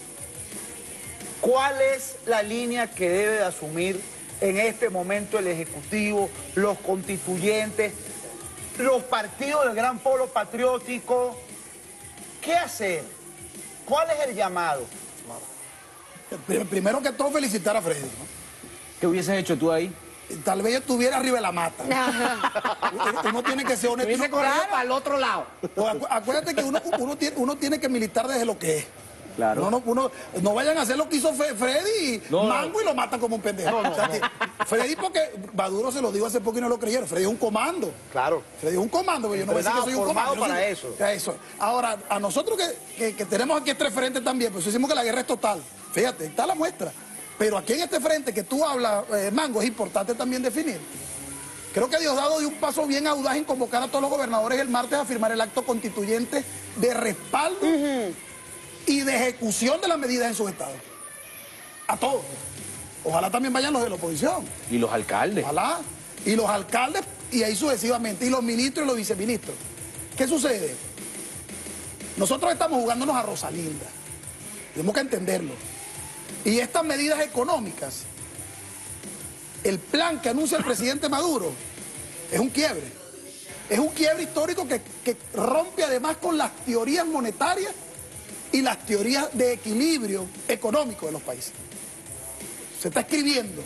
¿Cuál es la línea que debe de asumir en este momento el Ejecutivo, los constituyentes, los partidos del gran polo patriótico? ¿Qué hacer? ¿Cuál es el llamado? Primero que todo, felicitar a Freddy, ¿no? ¿Qué hubieses hecho tú ahí? Tal vez yo estuviera arriba de la mata. Uno tiene que ser honesto. Hubiese corrido para el otro lado. Acuérdate que uno tiene que militar desde lo que es. Claro. No vayan a hacer lo que hizo Freddy y Mango y lo matan como un pendejo. O sea, Freddy, porque Maduro se lo dijo hace poco y no lo creyeron. Freddy es un comando. Claro. Freddy es un comando, pero yo no voy a decir que soy un comando. Para eso. Ahora, a nosotros que tenemos aquí este frente también, pues decimos que la guerra es total. Fíjate, está la muestra. Pero aquí en este frente que tú hablas, Mango, es importante también definir. Creo que Diosdado dio un paso bien audaz en convocar a todos los gobernadores el martes a firmar el acto constituyente de respaldo y de ejecución de las medidas en sus estados. A todos. Ojalá también vayan los de la oposición. Y los alcaldes. Ojalá. Y los alcaldes, y ahí sucesivamente. Y los ministros y los viceministros. ¿Qué sucede? Nosotros estamos jugándonos a Rosalinda. Tenemos que entenderlo. Y estas medidas económicas, el plan que anuncia el presidente Maduro, es un quiebre. Es un quiebre histórico que rompe además con las teorías monetarias y las teorías de equilibrio económico de los países. Se está escribiendo.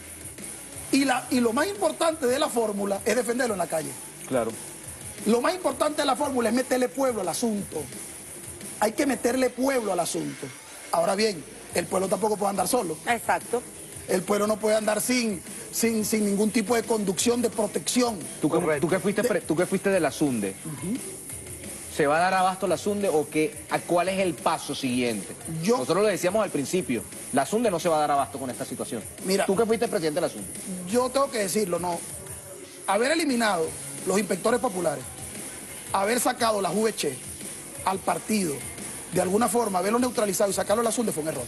Y lo más importante de la fórmula es defenderlo en la calle. Claro. Lo más importante de la fórmula es meterle pueblo al asunto. Hay que meterle pueblo al asunto. Ahora bien, el pueblo tampoco puede andar solo. Exacto. El pueblo no puede andar sin ningún tipo de conducción, de protección. Tú que fuiste de la Sunde, ¿se va a dar abasto la Sunde o cuál es el paso siguiente? Nosotros lo decíamos al principio, la Sunde no se va a dar abasto con esta situación. Mira, tú que fuiste presidente de la Sunde. Yo tengo que decirlo, no. Haber eliminado los inspectores populares, haber sacado la VC al partido, de alguna forma, haberlo neutralizado y sacarlo a la Sunde fue un error.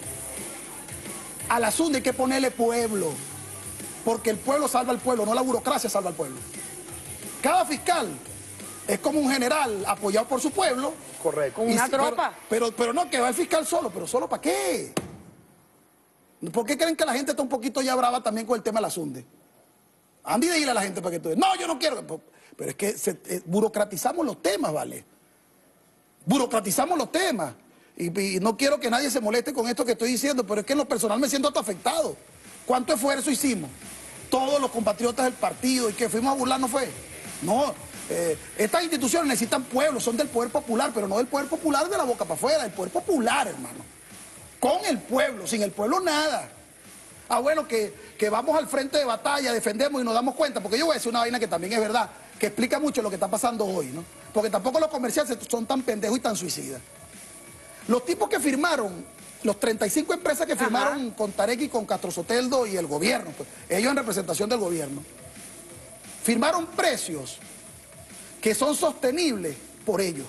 A la Sunde hay que ponerle pueblo, porque el pueblo salva al pueblo, no la burocracia salva al pueblo. Cada fiscal es como un general apoyado por su pueblo. Correcto. Con una tropa. Pero no, que va el fiscal solo, pero ¿solo para qué? ¿Por qué creen que la gente está un poquito ya brava también con el tema de la Sunde? Andy, dile a la gente para que tú... No, yo no quiero. Pero es que burocratizamos los temas, ¿vale? Burocratizamos los temas. Y no quiero que nadie se moleste con esto que estoy diciendo, pero es que en lo personal me siento hasta afectado. ¿Cuánto esfuerzo hicimos? Todos los compatriotas del partido, y que fuimos a burlarnos fue. No, Estas instituciones necesitan pueblo, son del poder popular, pero no del poder popular de la boca para afuera, del poder popular, hermano. Con el pueblo, sin el pueblo nada. Ah, bueno, que vamos al frente de batalla, defendemos y nos damos cuenta, porque yo voy a decir una vaina que también es verdad, que explica mucho lo que está pasando hoy, ¿no? Porque tampoco los comerciantes son tan pendejos y tan suicidas. Los tipos que firmaron, los 35 empresas que firmaron con Tarek y con Castro Soteldo y el gobierno, pues, ellos en representación del gobierno, firmaron precios que son sostenibles por ellos.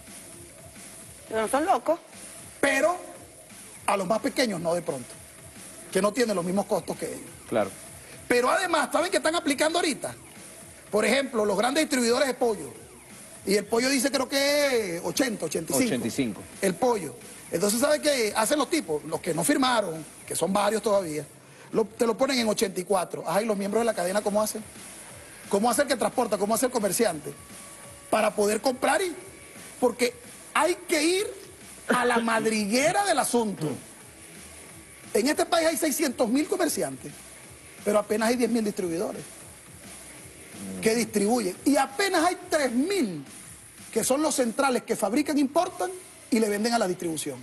Pero no son locos. Pero a los más pequeños no de pronto, que no tienen los mismos costos que ellos. Claro. Pero además, ¿saben qué están aplicando ahorita? Por ejemplo, los grandes distribuidores de pollo. Y el pollo dice creo que 80, 85. 85. El pollo. Entonces, ¿saben qué hacen los tipos? Los que no firmaron, que son varios todavía, te lo ponen en 84. Ajá, ¿y los miembros de la cadena cómo hacen? ¿Cómo hace el que transporta? ¿Cómo hace el comerciante? Para poder comprar y... Porque hay que ir a la madriguera del asunto. En este país hay 600.000 comerciantes, pero apenas hay 10.000 distribuidores que distribuyen. Y apenas hay 3.000 que son los centrales que fabrican, importan y le venden a la distribución.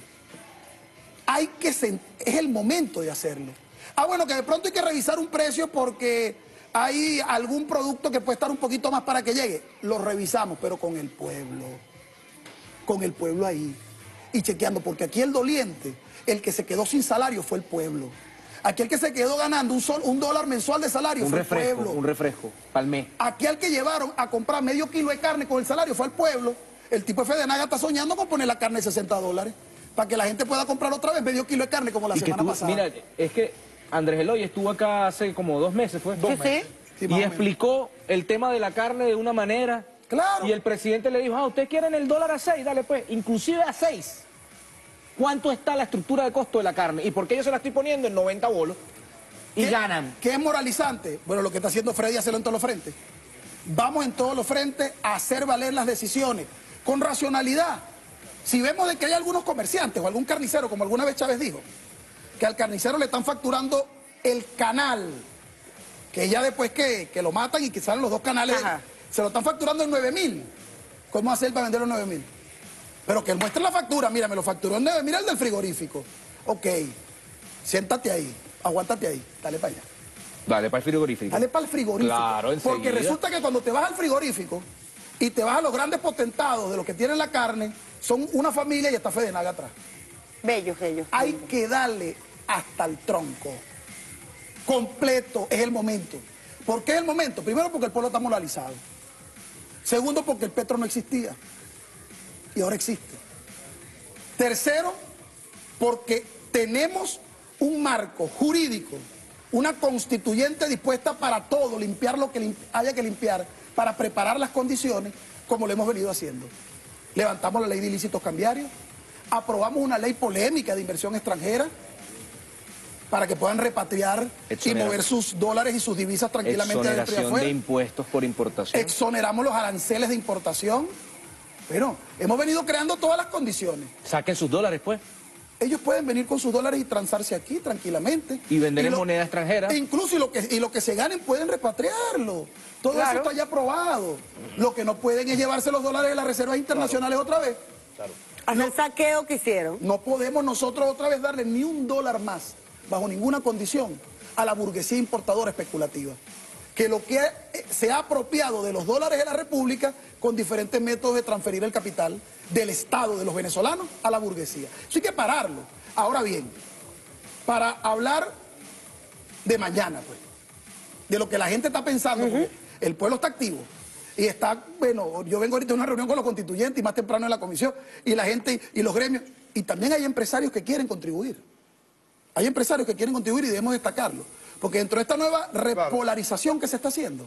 Es el momento de hacerlo. Ah, bueno, que de pronto hay que revisar un precio porque hay algún producto que puede estar un poquito más para que llegue. Lo revisamos, pero con el pueblo. Con el pueblo ahí. Y chequeando, porque aquí el doliente, el que se quedó sin salario fue el pueblo. Aquí el que se quedó ganando un dólar mensual de salario fue el pueblo. Un refresco, palmé. Aquí al que llevaron a comprar medio kilo de carne con el salario fue el pueblo. El tipo de Fedenaga está soñando con poner la carne de $60 para que la gente pueda comprar otra vez medio kilo de carne como la semana pasada. Mira, es que Andrés Eloy estuvo acá hace como 2 meses, ¿fue? 2 meses. Sí, y explicó el tema de la carne de una manera. Claro. Y el presidente le dijo, ¿ustedes quieren el dólar a 6? Dale pues, inclusive a 6. ¿Cuánto está la estructura de costo de la carne? ¿Y por qué yo se la estoy poniendo en 90 bolos? Y ganan. ¿Qué es moralizante? Bueno, lo que está haciendo Freddy, hacerlo en todos los frentes. Vamos en todos los frentes a hacer valer las decisiones, con racionalidad. Si vemos de que hay algunos comerciantes o algún carnicero, como alguna vez Chávez dijo, que al carnicero le están facturando el canal, que ya después que lo matan y que salen los 2 canales, se lo están facturando en 9.000. ¿Cómo hacer para vender los 9.000? Pero que él muestre la factura, mira, me lo facturó en 9.000 el del frigorífico. Ok, siéntate ahí, aguántate ahí, dale para allá. Dale para el frigorífico. Dale para el frigorífico. Claro, enseguida. Porque resulta que cuando te vas al frigorífico y te vas a los grandes potentados de los que tienen la carne, son una familia y está Fedenaga atrás. Bellos ellos. Hay que darle hasta el tronco. Completo es el momento. ¿Por qué es el momento? Primero porque el pueblo está moralizado. Segundo porque el petro no existía. Y ahora existe. Tercero, porque tenemos un marco jurídico, una constituyente dispuesta para todo, limpiar lo que haya que limpiar, para preparar las condiciones, como lo hemos venido haciendo. Levantamos la ley de ilícitos cambiarios, aprobamos una ley polémica de inversión extranjera, para que puedan repatriar y mover sus dólares y sus divisas tranquilamente dentro y afuera. Exoneración de impuestos por importación. Exoneramos los aranceles de importación. Pero hemos venido creando todas las condiciones. Saquen sus dólares, pues. Ellos pueden venir con sus dólares y transarse aquí tranquilamente. Y vender en moneda extranjera. E incluso lo que se ganen pueden repatriarlo. Todo eso está ya aprobado. Lo que no pueden es llevarse los dólares de las reservas internacionales otra vez. Claro. Hacer el saqueo que hicieron. No podemos nosotros otra vez darle ni un dólar más, bajo ninguna condición, a la burguesía importadora especulativa. Que lo que se ha apropiado de los dólares de la República con diferentes métodos de transferir el capital del Estado de los venezolanos a la burguesía. Eso hay que pararlo. Ahora bien, para hablar de mañana, pues, de lo que la gente está pensando, porque el pueblo está activo y está, bueno, yo vengo ahorita a una reunión con los constituyentes y más temprano en la comisión, y la gente y los gremios, y también hay empresarios que quieren contribuir. Hay empresarios que quieren contribuir y debemos destacarlo. Porque dentro de esta nueva repolarización que se está haciendo,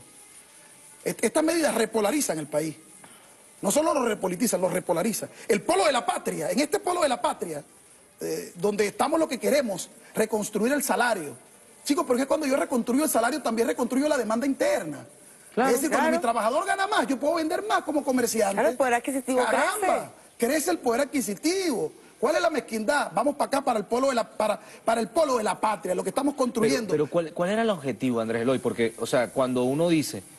estas medidas repolarizan el país. No solo lo repolitizan, lo repolarizan. El polo de la patria, en este polo de la patria, donde estamos lo que queremos, reconstruir el salario. Chicos, porque cuando yo reconstruyo el salario, también reconstruyo la demanda interna. Claro, es decir, cuando mi trabajador gana más, yo puedo vender más como comerciante. Claro, el poder adquisitivo crece el poder adquisitivo. ¿Cuál es la mezquindad? Vamos para acá, para el polo de la patria, lo que estamos construyendo. Pero ¿cuál era el objetivo, Andrés Eloy? Porque, o sea, cuando uno dice,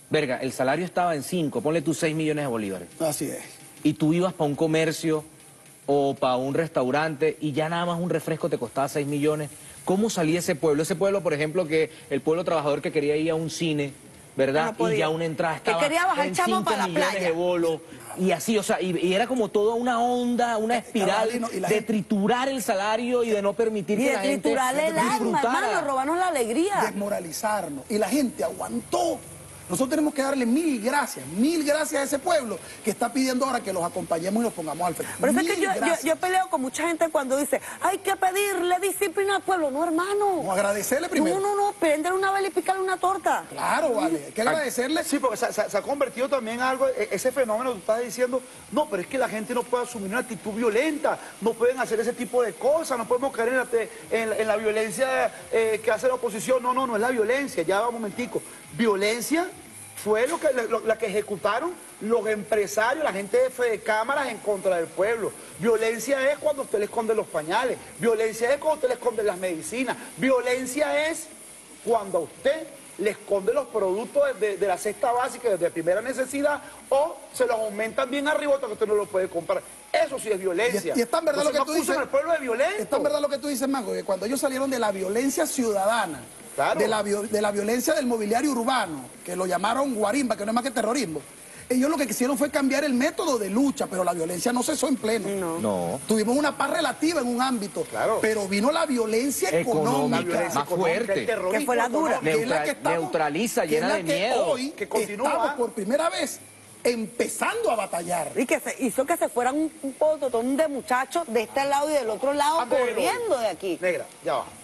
verga, el salario estaba en 5, ponle tú 6 millones de bolívares. Así es. Y tú ibas para un comercio o para un restaurante y ya nada más un refresco te costaba 6 millones. ¿Cómo salía ese pueblo? Ese pueblo, por ejemplo, que el pueblo trabajador que quería ir a un cine, ¿verdad? No y ya una entrada estaba que quería bajar en chamo 5 para la millones playa. de bolos. Y así, o sea, y era como toda una onda, una espiral de triturar el salario y de no permitir Y que de la gente triturarle el alma, disfrutara. hermano, robarnos la alegría. Desmoralizarnos. Y la gente aguantó. Nosotros tenemos que darle mil gracias a ese pueblo que está pidiendo ahora que los acompañemos y los pongamos al frente. Por eso es que yo peleo con mucha gente cuando dice, hay que pedirle disciplina al pueblo. No, hermano. No, agradecerle primero. No, prender una vela y picarle una torta. Claro, vale. Hay que agradecerle. Sí, porque se ha convertido también en algo, ese fenómeno que tú estás diciendo, no, pero es que la gente no puede asumir una actitud violenta, no pueden hacer ese tipo de cosas, no podemos caer en la violencia que hace la oposición. No es la violencia, ya va un momentico. Violencia fue la que ejecutaron los empresarios, la gente de Fedecámaras en contra del pueblo. Violencia es cuando usted le esconde los pañales, violencia es cuando usted le esconde las medicinas, violencia es cuando a usted le esconde los productos de la cesta básica, de primera necesidad, o se los aumentan bien arriba hasta que usted no lo puede comprar. Eso sí es violencia. Y es tan verdad lo que tú dices. Al pueblo de violencia. Es tan verdad lo que tú dices, Mango, que cuando ellos salieron de la violencia ciudadana, claro, de la violencia del mobiliario urbano, que lo llamaron guarimba, que no es más que terrorismo, ellos lo que quisieron fue cambiar el método de lucha, pero la violencia no cesó en pleno. No. Tuvimos una paz relativa en un ámbito, claro, pero vino la violencia económica, más fuerte, que fue la dura, neutraliza, llena de miedo, hoy que continúa. Estamos por primera vez empezando a batallar. Y que hizo que se fueran un pototón de muchachos de este lado y del otro lado corriendo de aquí. Negra, ya va.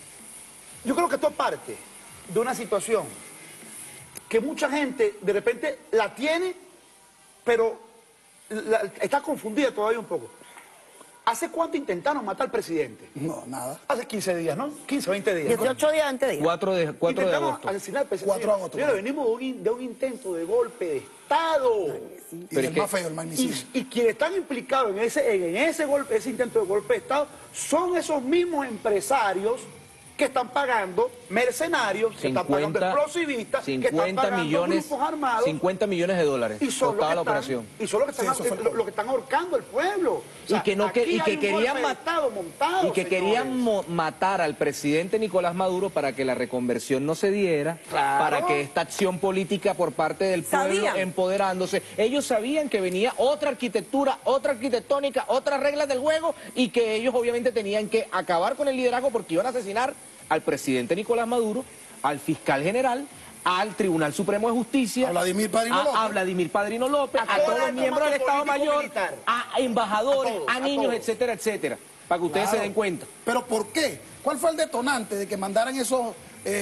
Yo creo que esto es parte de una situación que mucha gente de repente la tiene, pero está confundida todavía un poco. ¿Hace cuánto intentaron matar al presidente? No, nada. Hace 15 días, ¿no? 15 o 20 días. 18 días, 20 días. 4 de agosto. Asesinar al presidente. 4 de agosto. Mira, venimos de un intento de golpe de Estado. Y el más feo, el magnicidio. Y quienes están implicados en ese golpe, ese intento de golpe de Estado, son esos mismos empresarios que están pagando mercenarios, que están pagando explosivistas, que están pagando grupos armados. 50 millones de dólares costaba la operación. Y son los que están, lo que están ahorcando al pueblo. O sea, y que querían matar al presidente Nicolás Maduro para que la reconversión no se diera, para que esta acción política por parte del pueblo empoderándose. Ellos sabían que venía otra arquitectura, otra arquitectónica, otras reglas del juego y que ellos obviamente tenían que acabar con el liderazgo porque iban a asesinar al presidente Nicolás Maduro, al fiscal general, al Tribunal Supremo de Justicia, a Vladimir Padrino López, a todos los miembros del Estado Mayor, a embajadores, a niños, etcétera, etcétera, para que ustedes se den cuenta. ¿Pero por qué? ¿Cuál fue el detonante de que mandaran esos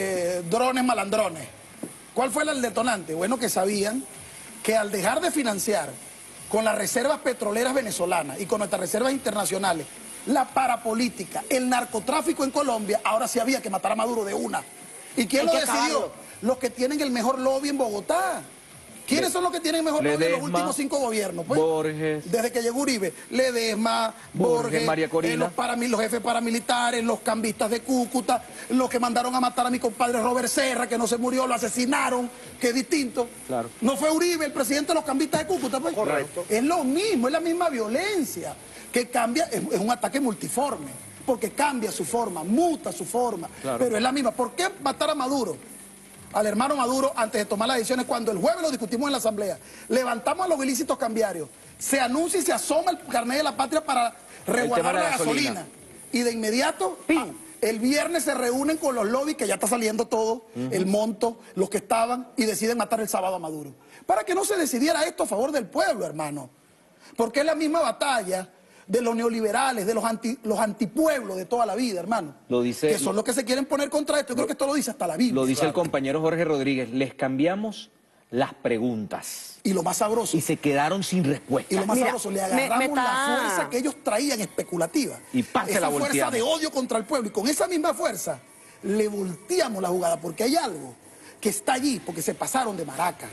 drones malandrones? ¿Cuál fue el detonante? Bueno, que sabían que al dejar de financiar con las reservas petroleras venezolanas y con nuestras reservas internacionales la parapolítica, el narcotráfico en Colombia, ahora sí había que matar a Maduro de una. ¿Y quién lo decidió? Los que tienen el mejor lobby en Bogotá. ¿Quiénes son los que tienen el mejor lobby en los últimos 5 gobiernos? Pues, Borges. Desde que llegó Uribe, Ledesma, Borges, María Corina, los jefes paramilitares, los cambistas de Cúcuta, los que mandaron a matar a mi compadre Robert Serra, que no se murió, lo asesinaron, que es distinto. Claro. No fue Uribe el presidente de los cambistas de Cúcuta, pues. Correcto. Es lo mismo, es la misma violencia, que cambia, es un ataque multiforme, porque cambia su forma, muta su forma, pero es la misma. ¿Por qué matar a Maduro? Al hermano Maduro antes de tomar las decisiones, cuando el jueves lo discutimos en la Asamblea, levantamos a los ilícitos cambiarios, se anuncia y se asoma el carnet de la patria para resguardar la gasolina. Y de inmediato, el viernes se reúnen con los lobbies, que ya está saliendo todo, el monto, los que estaban, y deciden matar el sábado a Maduro. Para que no se decidiera esto a favor del pueblo, hermano. Porque es la misma batalla de los neoliberales, de los antipueblos de toda la vida, hermano. Lo dice, que son los que se quieren poner contra esto. Yo creo que esto lo dice hasta la Biblia. Lo dice el compañero Jorge Rodríguez. Les cambiamos las preguntas. Y lo más sabroso. Y se quedaron sin respuesta. Y lo más sabroso, le agarramos la fuerza que ellos traían especulativa. Y esa fuerza de odio contra el pueblo. Y con esa misma fuerza le volteamos la jugada. Porque hay algo que está allí, porque se pasaron de maraca,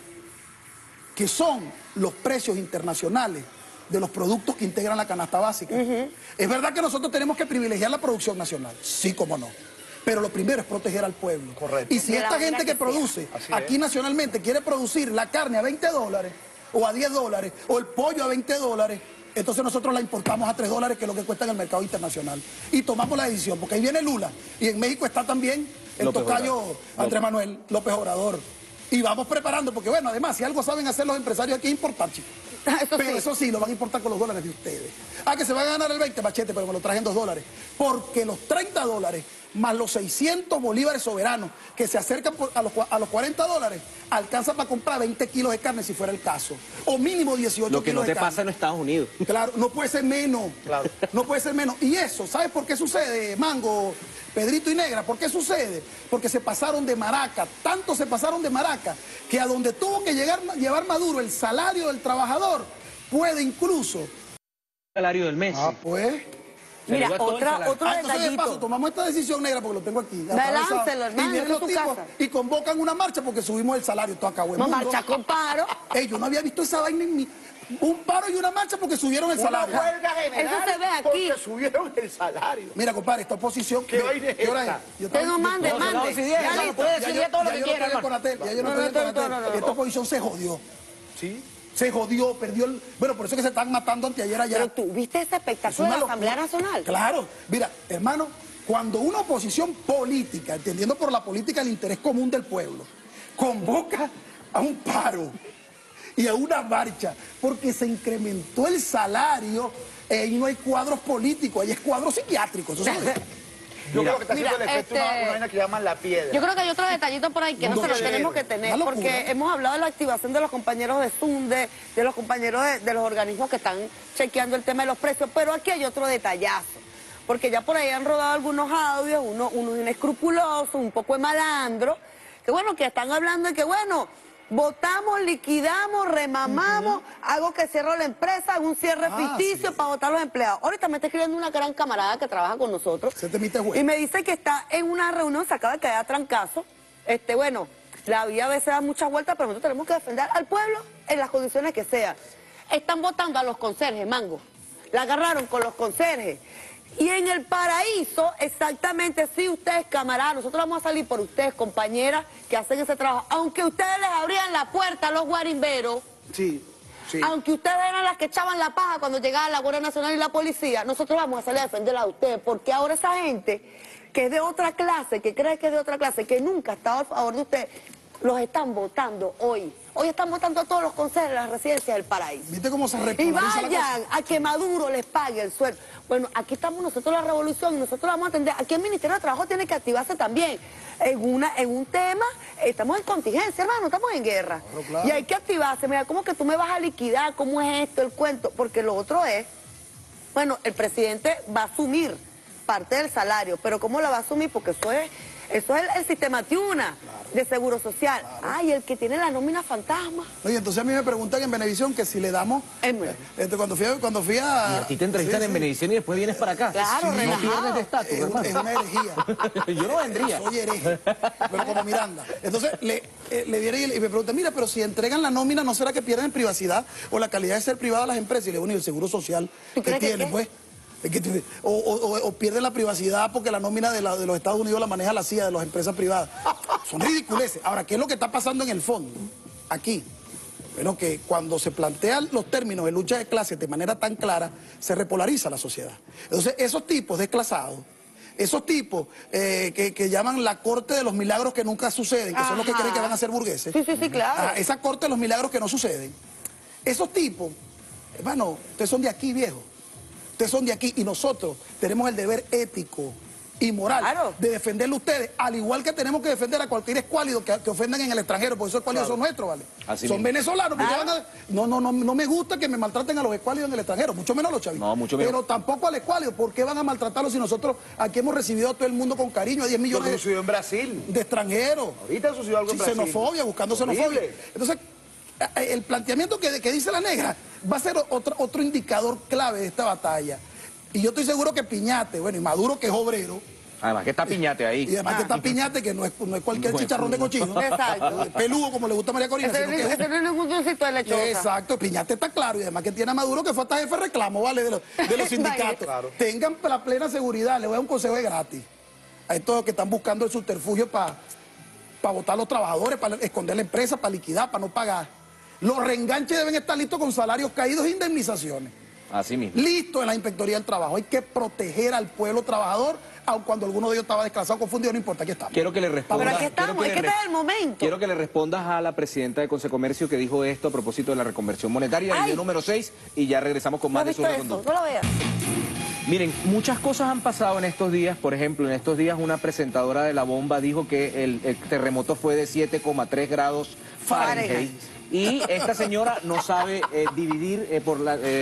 que son los precios internacionales de los productos que integran la canasta básica. Es verdad que nosotros tenemos que privilegiar la producción nacional, sí, cómo no. Pero lo primero es proteger al pueblo. Correcto. Y si esta gente que produce aquí nacionalmente quiere producir la carne a $20 o a $10 o el pollo a $20, entonces nosotros la importamos a $3, que es lo que cuesta en el mercado internacional. Y tomamos la decisión, porque ahí viene Lula. Y en México está también el tocayo Andrés Manuel López Obrador. Y vamos preparando, porque bueno, además, si algo saben hacer los empresarios aquí es importar, chicos. Pero eso sí, lo van a importar con los dólares de ustedes. Que se va a ganar el 20, machete, pero me lo trajen $2. Porque los $30 más los 600 bolívares soberanos que se acercan a los $40, alcanza para comprar 20 kilos de carne si fuera el caso. O mínimo 18 kilos de carne. Lo que no te pasa en Estados Unidos. Claro, no puede ser menos. Claro. No puede ser menos. Y eso, ¿sabes por qué sucede, Mango, Pedrito y Negra? ¿Por qué sucede? Porque se pasaron de maraca, tanto se pasaron de maraca, que a donde tuvo que llevar Maduro el salario del trabajador, puede incluso... El salario del mes. Pues... Mira, otro entonces detallito. de paso, tomamos esta decisión, Negra, porque lo tengo aquí. Láncelo, hermano, y vienen los en tu tipos casa. y convocan una marcha porque subimos el salario. Todo acabó el No, mundo. marcha con paro. Yo no había visto esa vaina en mi... Un paro y una marcha porque subieron el salario. Una huelga general. Eso se ve aquí. Porque subieron el salario. Mira, compadre, esta oposición... ¿Qué vaina es esta? No mande. Ya puede decidir todo lo que quiera, hermano. Ya yo no estoy en Conatel. Esta oposición se jodió. Sí. Se jodió, perdió el... Bueno, por eso es que se están matando anteayer allá. Pero tú viste ese espectáculo de la Asamblea Nacional. Claro. Mira, hermano, cuando una oposición política, entendiendo por la política el interés común del pueblo, convoca a un paro y a una marcha porque se incrementó el salario, ahí no hay cuadros políticos, ahí es cuadros psiquiátricos. Eso Yo creo que está haciendo el efecto una vaina que llaman la piedra. Yo creo que hay otro detallito por ahí que no se lo tenemos que tener, porque hemos hablado de la activación de los compañeros de SUNDE, de los compañeros de los organismos que están chequeando el tema de los precios, pero aquí hay otro detallazo, porque ya por ahí han rodado algunos audios, unos inescrupulosos, un poco de malandro, que bueno, que están hablando de que bueno, votamos, liquidamos, remamamos, hago que cierre la empresa, hago un cierre ficticio para votar a los empleados. Ahorita me está escribiendo una gran camarada que trabaja con nosotros y me dice que está en una reunión, se acaba de caer a trancazo. Bueno, la vida a veces da muchas vueltas, pero nosotros tenemos que defender al pueblo en las condiciones que sean. Están votando a los conserjes, Mango. La agarraron con los conserjes. Y en el paraíso, exactamente, sí, ustedes, camaradas, nosotros vamos a salir por ustedes, compañeras, que hacen ese trabajo. Aunque ustedes les abrían la puerta a los guarimberos, aunque ustedes eran las que echaban la paja cuando llegaba la Guardia Nacional y la policía, nosotros vamos a salir a defenderla a ustedes, porque ahora esa gente que es de otra clase, que cree que es de otra clase, que nunca ha estado a favor de ustedes, los están votando hoy. Hoy están votando a todos los consejos de las residencias del paraíso. ¿Viste cómo se Y vayan a que Maduro les pague el sueldo. Bueno, aquí estamos nosotros la revolución y nosotros vamos a atender. Aquí el Ministerio de Trabajo tiene que activarse también. En un tema, estamos en contingencia, hermano, estamos en guerra. Claro. Y hay que activarse. Mira, ¿cómo que tú me vas a liquidar? ¿Cómo es esto, el cuento? Porque lo otro es, bueno, el presidente va a asumir parte del salario, pero ¿cómo la va a asumir? Porque eso es el sistema Tiuna de Seguro Social. Ay, el que tiene la nómina fantasma. Oye, entonces a mí me preguntan en Venevisión que si le damos... cuando fui a... Y a ti te entrevistan en Venevisión y después vienes para acá. Claro, no pierdes de estatus, hermano. Es una herejía. Yo no vendría. Soy hereje, pero como Miranda. Entonces le viene y me preguntan, mira, pero si entregan la nómina, ¿no será que pierden privacidad o la calidad de ser privada las empresas? Y le digo, ni el Seguro Social que tiene, pues... O pierden la privacidad porque la nómina de los Estados Unidos la maneja la CIA, de las empresas privadas. Son ridiculeces. Ahora, ¿qué es lo que está pasando en el fondo? Aquí. Bueno, que cuando se plantean los términos de lucha de clases de manera tan clara, se repolariza la sociedad. Entonces, esos tipos desclasados, esos tipos que llaman la corte de los milagros que nunca suceden, que son los que creen que van a ser burgueses. Sí, claro. Esa corte de los milagros que no suceden. Esos tipos, hermano, ustedes son de aquí, viejo. Ustedes son de aquí y nosotros tenemos el deber ético y moral de defenderlo a ustedes, al igual que tenemos que defender a cualquier escuálido que ofendan en el extranjero, porque esos escuálidos son nuestros, ¿vale? Así son mismo. Venezolanos, porque no me gusta que me maltraten a los escuálidos en el extranjero, mucho menos a los chavitos. No, mucho menos. Pero tampoco al escuálido, ¿por qué van a maltratarlos si nosotros aquí hemos recibido a todo el mundo con cariño, a 10 millones Lo sucedió en Brasil. de extranjeros? Ahorita sucedió algo en Brasil. Xenofobia, buscando xenofobia. Entonces, el planteamiento que dice la Negra va a ser otro indicador clave de esta batalla. Y yo estoy seguro que Piñate, bueno, y Maduro, que es obrero. Además que está Piñate ahí. Y además que está Piñate, que no es cualquier chicharrón de cochino. Exacto. Peludo, como le gusta a María Corina. Ese no es un montoncito de lechosa. Exacto, Piñate está claro. Y además que tiene a Maduro, que fue hasta jefe de reclamo, ¿vale? De los sindicatos. Tengan la plena seguridad, le voy a dar un consejo de gratis. a estos que están buscando el subterfugio para votar a los trabajadores, para esconder la empresa, para liquidar, para no pagar. Los reenganches deben estar listos con salarios caídos e indemnizaciones. Así mismo. Listo en la Inspectoría del Trabajo. Hay que proteger al pueblo trabajador, aun cuando alguno de ellos estaba desclasado, confundido, no importa, aquí estamos. Quiero que le respondas. Pero aquí estamos, es que este es el momento. Quiero que le respondas a la presidenta de Consecomercio que dijo esto a propósito de la reconversión monetaria, el video número 6, y ya regresamos con más de Zurda Conducta. No lo veas. Miren, muchas cosas han pasado en estos días. Por ejemplo, en estos días una presentadora de La Bomba dijo que el terremoto fue de 7,3 grados Fahrenheit. Y esta señora no sabe dividir por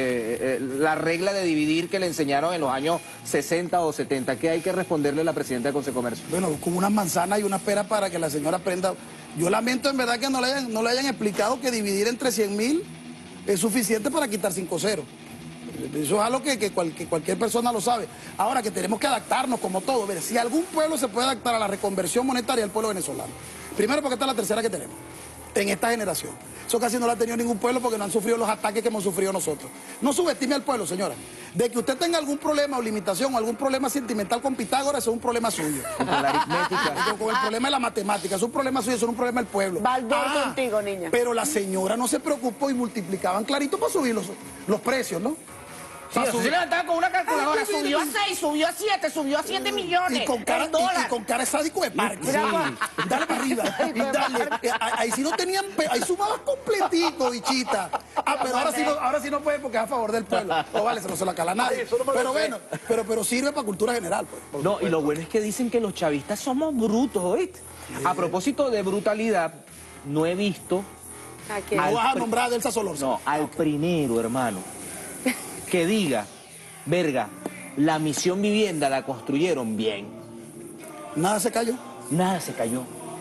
la regla de dividir que le enseñaron en los años 60 o 70. ¿Qué hay que responderle a la presidenta de Consecomercio? Bueno, con unas manzanas y una pera para que la señora aprenda. Yo lamento en verdad que no le hayan explicado que dividir entre 100.000 es suficiente para quitar 5 ceros. Eso es algo que cualquier persona lo sabe. Ahora que tenemos que adaptarnos como todo. Ver, si algún pueblo se puede adaptar a la reconversión monetaria, el pueblo venezolano. Primero porque esta es la tercera que tenemos en esta generación. Eso casi no lo ha tenido ningún pueblo porque no han sufrido los ataques que hemos sufrido nosotros. No subestime al pueblo, señora. De que usted tenga algún problema o limitación o algún problema sentimental con Pitágoras, eso es un problema suyo. Con la aritmética. Con el problema de la matemática, es un problema suyo, eso es un problema del pueblo. Baldor contigo, niña. Pero la señora no se preocupó y multiplicaban clarito para subir los precios, ¿no? Sí, se levantaba con una calculadora, subió a 6, subió a 7, subió a 7 millones. Y con cara sádico de parque. Sí. Dale para arriba. Y dale. Ahí sí no tenían, ahí sumabas completito, bichita. Pero ahora sí no puede porque es a favor del pueblo. No vale, se no se la cala a nadie. Pero bueno, pero sirve para cultura general. Pues. No, y lo bueno es que dicen que los chavistas somos brutos, ¿oíste? A propósito de brutalidad, no he visto... No vas a nombrar a Delsa Solórzano. No, al primero, hermano, que diga, verga, la Misión Vivienda la construyeron bien. ¿Nada se cayó? Nada se cayó.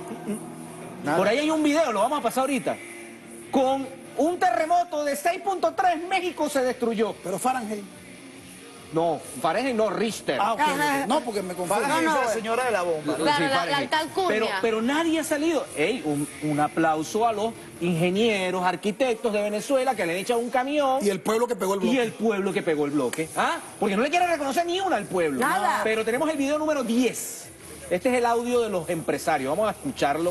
Nada. Por ahí hay un video, lo vamos a pasar ahorita. Con un terremoto de 6.3, México se destruyó. Pero Fahrenheit. No, Fahrenheit no, Richter. Ah, ok. No, porque me confundí. Fahrenheit es la señora de la bomba. Claro, Sí, la alta alcurnia. pero nadie ha salido. Ey, un aplauso a los ingenieros, arquitectos de Venezuela que le han echado un camión. Y el pueblo que pegó el bloque. Y el pueblo que pegó el bloque. ¿Ah? Porque no le quiere reconocer ni una al pueblo. Nada. Pero tenemos el video número 10. Este es el audio de los empresarios. Vamos a escucharlo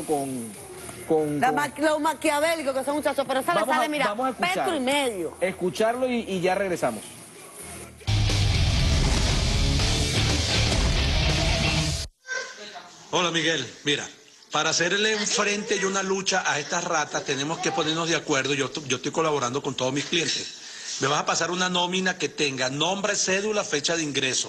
Lo maquiavélico que son muchachos, pero sale, mira, vamos a escucharlo. petro y medio. Escucharlo y ya regresamos. Hola Miguel, mira, para hacerle un frente y una lucha a estas ratas tenemos que ponernos de acuerdo. Yo estoy colaborando con todos mis clientes. Me vas a pasar una nómina que tenga nombre, cédula, fecha de ingreso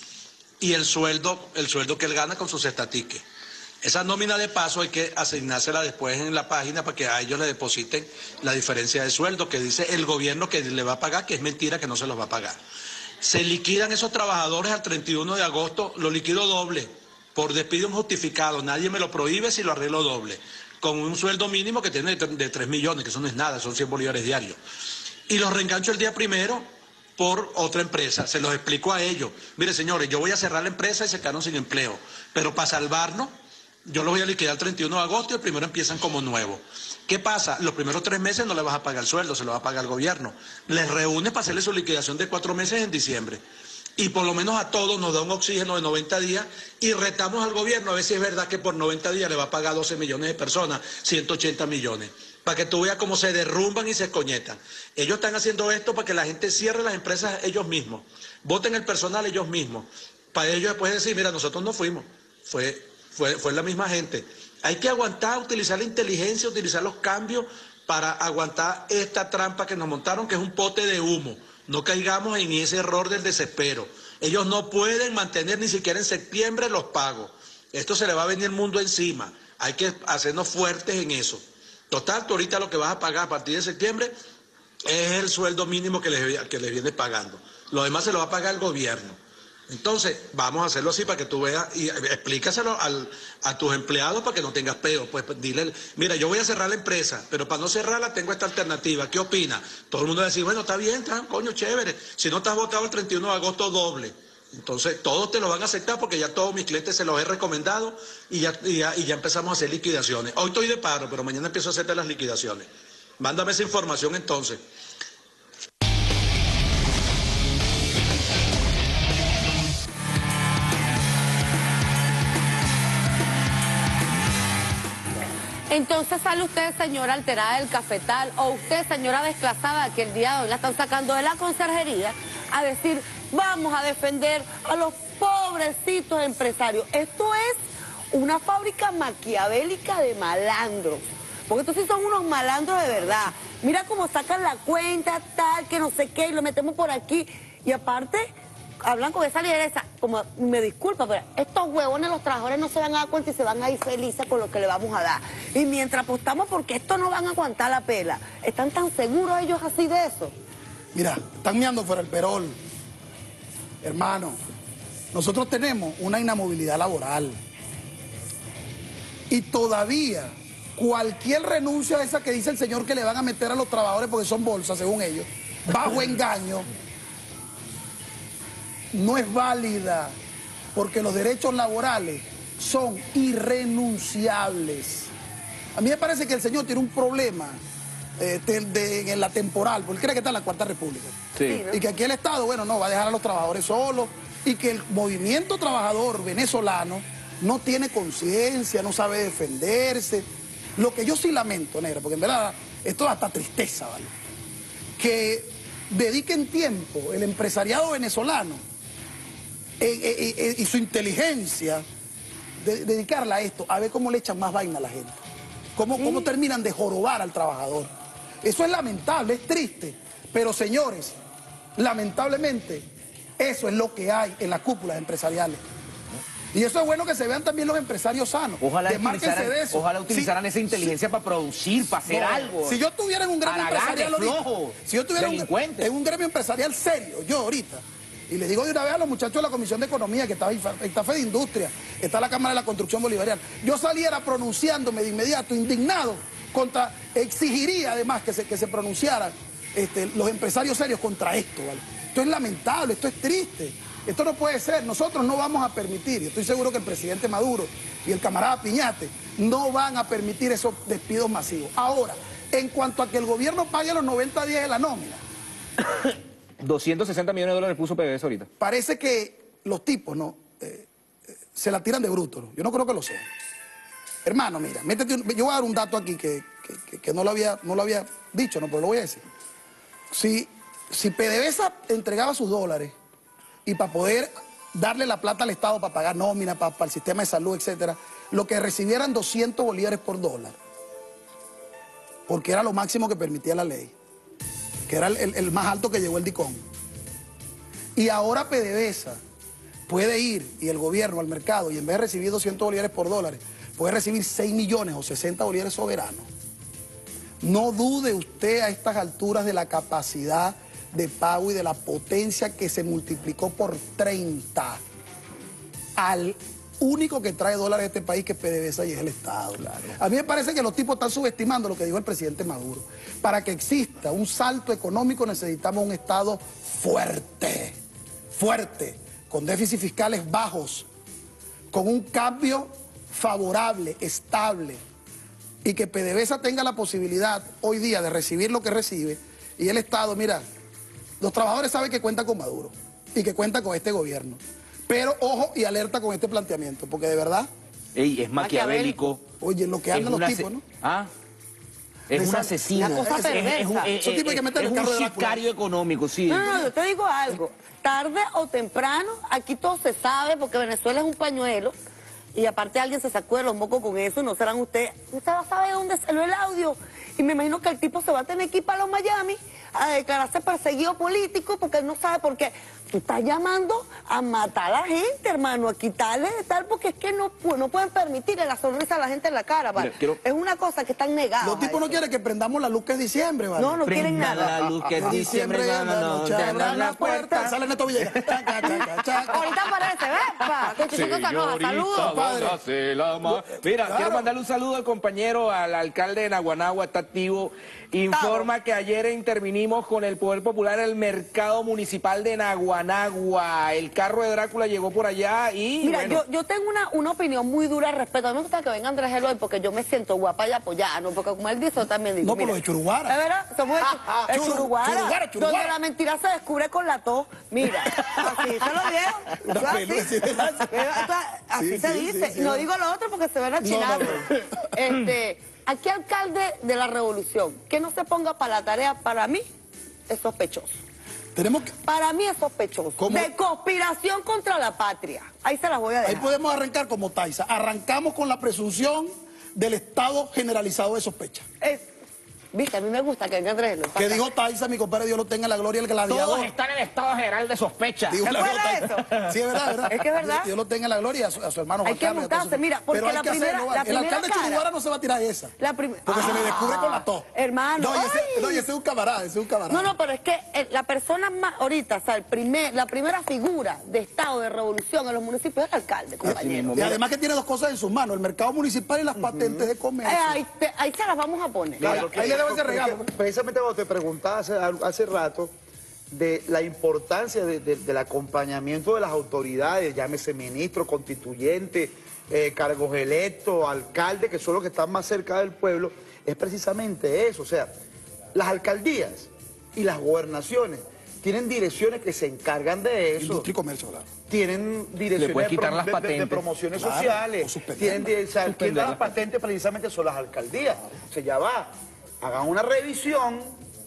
y el sueldo que él gana con sus estatiques. Esa nómina de paso hay que asignársela después en la página para que a ellos le depositen la diferencia de sueldo que dice el gobierno que le va a pagar, que es mentira que no se los va a pagar. Se liquidan esos trabajadores al 31 de agosto, lo liquido doble. Por despido injustificado, nadie me lo prohíbe si lo arreglo doble, con un sueldo mínimo que tiene de 3 millones, que eso no es nada, son 100 bolívares diarios. Y los reengancho el día primero por otra empresa, se los explico a ellos. Mire señores, yo voy a cerrar la empresa y se quedaron sin empleo, pero para salvarnos, yo los voy a liquidar el 31 de agosto y el primero empiezan como nuevo. ¿Qué pasa? Los primeros 3 meses no le vas a pagar el sueldo, se lo va a pagar el gobierno. Les reúne para hacerle su liquidación de 4 meses en diciembre. Y por lo menos a todos nos da un oxígeno de 90 días y retamos al gobierno a ver si es verdad que por 90 días le va a pagar a 12 millones de personas, 180 millones. Para que tú veas cómo se derrumban y se escoñetan. Ellos están haciendo esto para que la gente cierre las empresas ellos mismos, voten el personal ellos mismos. Para ellos después decir, mira, nosotros no fuimos, fue la misma gente. Hay que aguantar, utilizar la inteligencia, utilizar los cambios para aguantar esta trampa que nos montaron, que es un pote de humo. No caigamos en ese error del desespero. Ellos no pueden mantener ni siquiera en septiembre los pagos. Esto se le va a venir el mundo encima. Hay que hacernos fuertes en eso. Total, tú ahorita lo que vas a pagar a partir de septiembre es el sueldo mínimo que les viene pagando. Lo demás se lo va a pagar el gobierno. Entonces, vamos a hacerlo así para que tú veas y explícaselo a tus empleados para que no tengas peo. Pues dile, mira, yo voy a cerrar la empresa, pero para no cerrarla tengo esta alternativa. ¿Qué opina? Todo el mundo va a decir, bueno, está bien, coño, chévere. Si no estás votado el 31 de agosto, doble. Entonces, todos te lo van a aceptar porque ya todos mis clientes se los he recomendado y ya empezamos a hacer liquidaciones. Hoy estoy de paro, pero mañana empiezo a hacerte las liquidaciones. Mándame esa información entonces. Entonces sale usted, señora alterada del cafetal, o usted, señora desclasada, que el día de hoy la están sacando de la conserjería, a decir, vamos a defender a los pobrecitos empresarios. Esto es una fábrica maquiavélica de malandros. Porque estos sí son unos malandros de verdad. Mira cómo sacan la cuenta, tal, que no sé qué, y lo metemos por aquí. Y aparte, hablan con esa lideresa, como, me disculpa, pero estos huevones, los trabajadores no se van a dar cuenta y se van a ir felices con lo que le vamos a dar. Y mientras apostamos porque estos no van a aguantar la pela, ¿están tan seguros ellos así de eso? Mira, están meando fuera el perol. Hermano, nosotros tenemos una inamovilidad laboral. Y todavía, cualquier renuncia a esa que dice el señor que le van a meter a los trabajadores porque son bolsas, según ellos, bajo engaño, no es válida, porque los derechos laborales son irrenunciables. A mí me parece que el señor tiene un problema en la temporal, porque él cree que está en la Cuarta República. Sí. Y que aquí el Estado, bueno, no, va a dejar a los trabajadores solos, y que el movimiento trabajador venezolano no tiene conciencia, no sabe defenderse. Lo que yo sí lamento, negra, porque en verdad esto da hasta tristeza, ¿vale? Que dediquen tiempo el empresariado venezolano y su inteligencia, dedicarla a esto, a ver cómo le echan más vaina a la gente, cómo terminan de jorobar al trabajador. Eso es lamentable, es triste, pero señores, lamentablemente, eso es lo que hay en las cúpulas empresariales. Y eso es bueno que se vean también los empresarios sanos. Ojalá utilizaran Sí, esa inteligencia para producir, para hacer algo. Si yo estuviera en un gremio empresarial, si yo estuviera en un gremio empresarial serio, yo ahorita, y le digo de una vez a los muchachos de la Comisión de Economía, que está Fede Industria, está la Cámara de la Construcción Bolivariana, yo saliera pronunciándome de inmediato, indignado, exigiría además que se pronunciaran los empresarios serios contra esto, ¿vale? Esto es lamentable, esto es triste. Esto no puede ser, nosotros no vamos a permitir, y estoy seguro que el presidente Maduro y el camarada Piñate no van a permitir esos despidos masivos. Ahora, en cuanto a que el gobierno pague los 90 días de la nómina, 260 millones de dólares puso PDVSA ahorita. Parece que los tipos, ¿no? Se la tiran de bruto, ¿no? Yo no creo que lo sean. Hermano, mira, yo voy a dar un dato aquí que no lo había dicho, ¿no? Pero lo voy a decir. Si PDVSA entregaba sus dólares y para poder darle la plata al Estado para pagar nómina, para el sistema de salud, etcétera, lo que recibieran 200 bolívares por dólar, porque era lo máximo que permitía la ley, que era el más alto que llegó el DICOM. Y ahora PDVSA puede ir, y el gobierno al mercado, y en vez de recibir 200 bolívares por dólar, puede recibir 6 millones o 60 bolívares soberanos. No dude usted a estas alturas de la capacidad de pago y de la potencia que se multiplicó por 30 al único que trae dólares a este país, que es PDVSA, y es el Estado. Claro. A mí me parece que los tipos están subestimando lo que dijo el presidente Maduro. Para que exista un salto económico necesitamos un Estado fuerte, con déficits fiscales bajos, con un cambio favorable, estable, y que PDVSA tenga la posibilidad hoy día de recibir lo que recibe, y el Estado, mira, los trabajadores saben que cuentan con Maduro y que cuentan con este gobierno. Pero ojo y alerta con este planteamiento, porque de verdad... Ey, es maquiavélico. Oye, lo que andan los tipos, ¿no? Es un asesino. Una cosa perversa. Esos tipos hay que meter es el carro un de sicario económico, sí. No, yo te digo algo. Tarde o temprano, aquí todo se sabe, porque Venezuela es un pañuelo. Y aparte alguien se sacó de los mocos con eso, no serán ustedes. Usted va a saber dónde salió el audio. Y me imagino que el tipo se va a tener que ir para los Miami a declararse perseguido político, porque él no sabe por qué. Tú estás llamando a matar a la gente, hermano, a quitarle de tal, porque es que no pueden permitirle la sonrisa a la gente en la cara, ¿vale? Es una cosa que están negadas. Los tipos no quieren que prendamos la luz que es diciembre, ¿vale? No quieren nada. La luz que es diciembre, abran la puerta. Salen estos Villegas. Ahorita aparece, ¿ves? Saludos, padre. Mira, quiero mandarle un saludo al compañero, al alcalde de Naguanagua, está activo. Informa que ayer intervinimos con el Poder Popular en el mercado municipal de Naguanagua. El carro de Drácula llegó por allá y... Mira, bueno. yo tengo una opinión muy dura al respecto. A mí me gusta que venga Andrés Eloy porque yo me siento guapa y apoyada, ¿no? Porque como él dice, yo también digo... No, por lo de Churuguara. ¿Es verdad? Somos de Churuguara, donde la mentira se descubre con la tos. Mira, así se lo vieron. Así se dice. Y no digo lo otro porque se ven achinados. ¿A qué alcalde de la Revolución que no se ponga para la tarea, para mí, es sospechoso? Para mí es sospechoso. De conspiración contra la patria. Ahí se las voy a dejar. Ahí podemos arrancar como Taisa. Arrancamos con la presunción del estado generalizado de sospecha. Viste, a mí me gusta que Andrés lo que dijo Taisa, mi compadre, Dios lo tenga en la gloria, el gladiador. Todos están en estado general de sospecha. Dijo eso? Sí, es verdad. Es que es verdad. Dios lo tenga en la gloria a su hermano Juan Hay que Carlos. montarse, mira, porque pero hay que hacerlo, ¿vale? El alcalde de Churiguara no se va a tirar esa. Porque se le descubre con la tos. Hermano. No, ese es un camarada, No, pero es que la persona más, ahorita, o sea, la primera figura de estado de revolución en los municipios es el alcalde, compañero. Y además que tiene dos cosas en sus manos, el mercado municipal y las patentes de comercio. Ahí se las vamos a poner. Claro, ahí le debo ese regalo. Precisamente cuando te preguntaba hace rato de la importancia del acompañamiento de las autoridades, llámese ministro, constituyente, cargos electos, alcalde, que son los que están más cerca del pueblo, es precisamente eso. O sea, las alcaldías y las gobernaciones tienen direcciones que se encargan de eso. Industria y comercio, claro. Tienen direcciones de promociones sociales. ¿Quién da las patentes? Precisamente son las alcaldías. O sea, ya va. Hagan una revisión,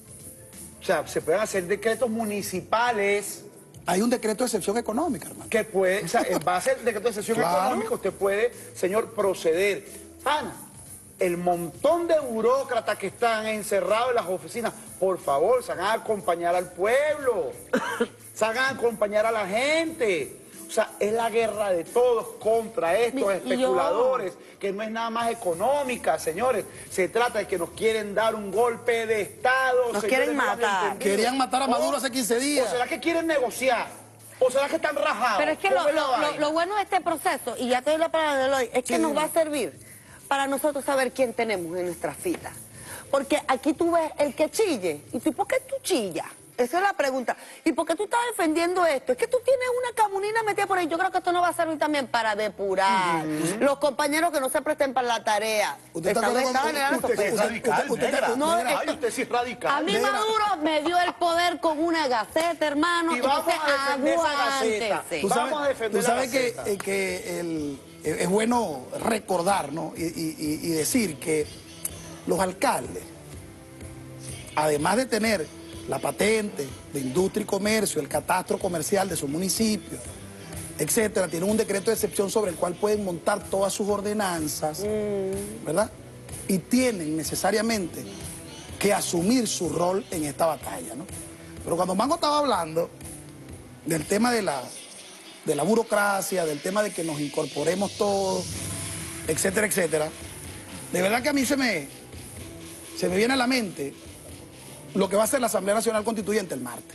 o sea, se pueden hacer decretos municipales. Hay un decreto de excepción económica, hermano. Que puede, o sea, en base al decreto de excepción económica, usted puede, señor, proceder. Ana, el montón de burócratas que están encerrados en las oficinas, por favor, salgan a acompañar al pueblo, salgan a acompañar a la gente. O sea, es la guerra de todos contra estos especuladores, que no es nada más económica, señores. Se trata de que nos quieren dar un golpe de Estado. Nos quieren matar. Querían matar a Maduro hace 15 días. ¿O será que quieren negociar? ¿O será que están rajados? Pero es que lo bueno de este proceso, y ya te doy la palabra de hoy, es que nos va a servir para nosotros saber quién tenemos en nuestras filas. Porque aquí tú ves el que chille, y tú, ¿por qué tú chillas? Esa es la pregunta. ¿Y por qué tú estás defendiendo esto? Es que tú tienes una camunina metida por ahí. Yo creo que esto no va a servir también para depurar. Los compañeros que no se presten para la tarea. Usted sí es radical. A mí Maduro me dio el poder con una gaceta, hermano. Y vamos a defender esa gaceta. Vamos a defender la gaceta. Tú sabes que es bueno recordar, ¿no? Y decir que los alcaldes, además de tener la patente de industria y comercio, el catastro comercial de su municipio, etcétera, tienen un decreto de excepción sobre el cual pueden montar todas sus ordenanzas, ¿verdad? Y tienen necesariamente que asumir su rol en esta batalla, ¿no? Pero cuando Mango estaba hablando del tema de la burocracia, del tema de que nos incorporemos todos, etcétera, etcétera, de verdad que a mí se me viene a la mente lo que va a hacer la Asamblea Nacional Constituyente el martes.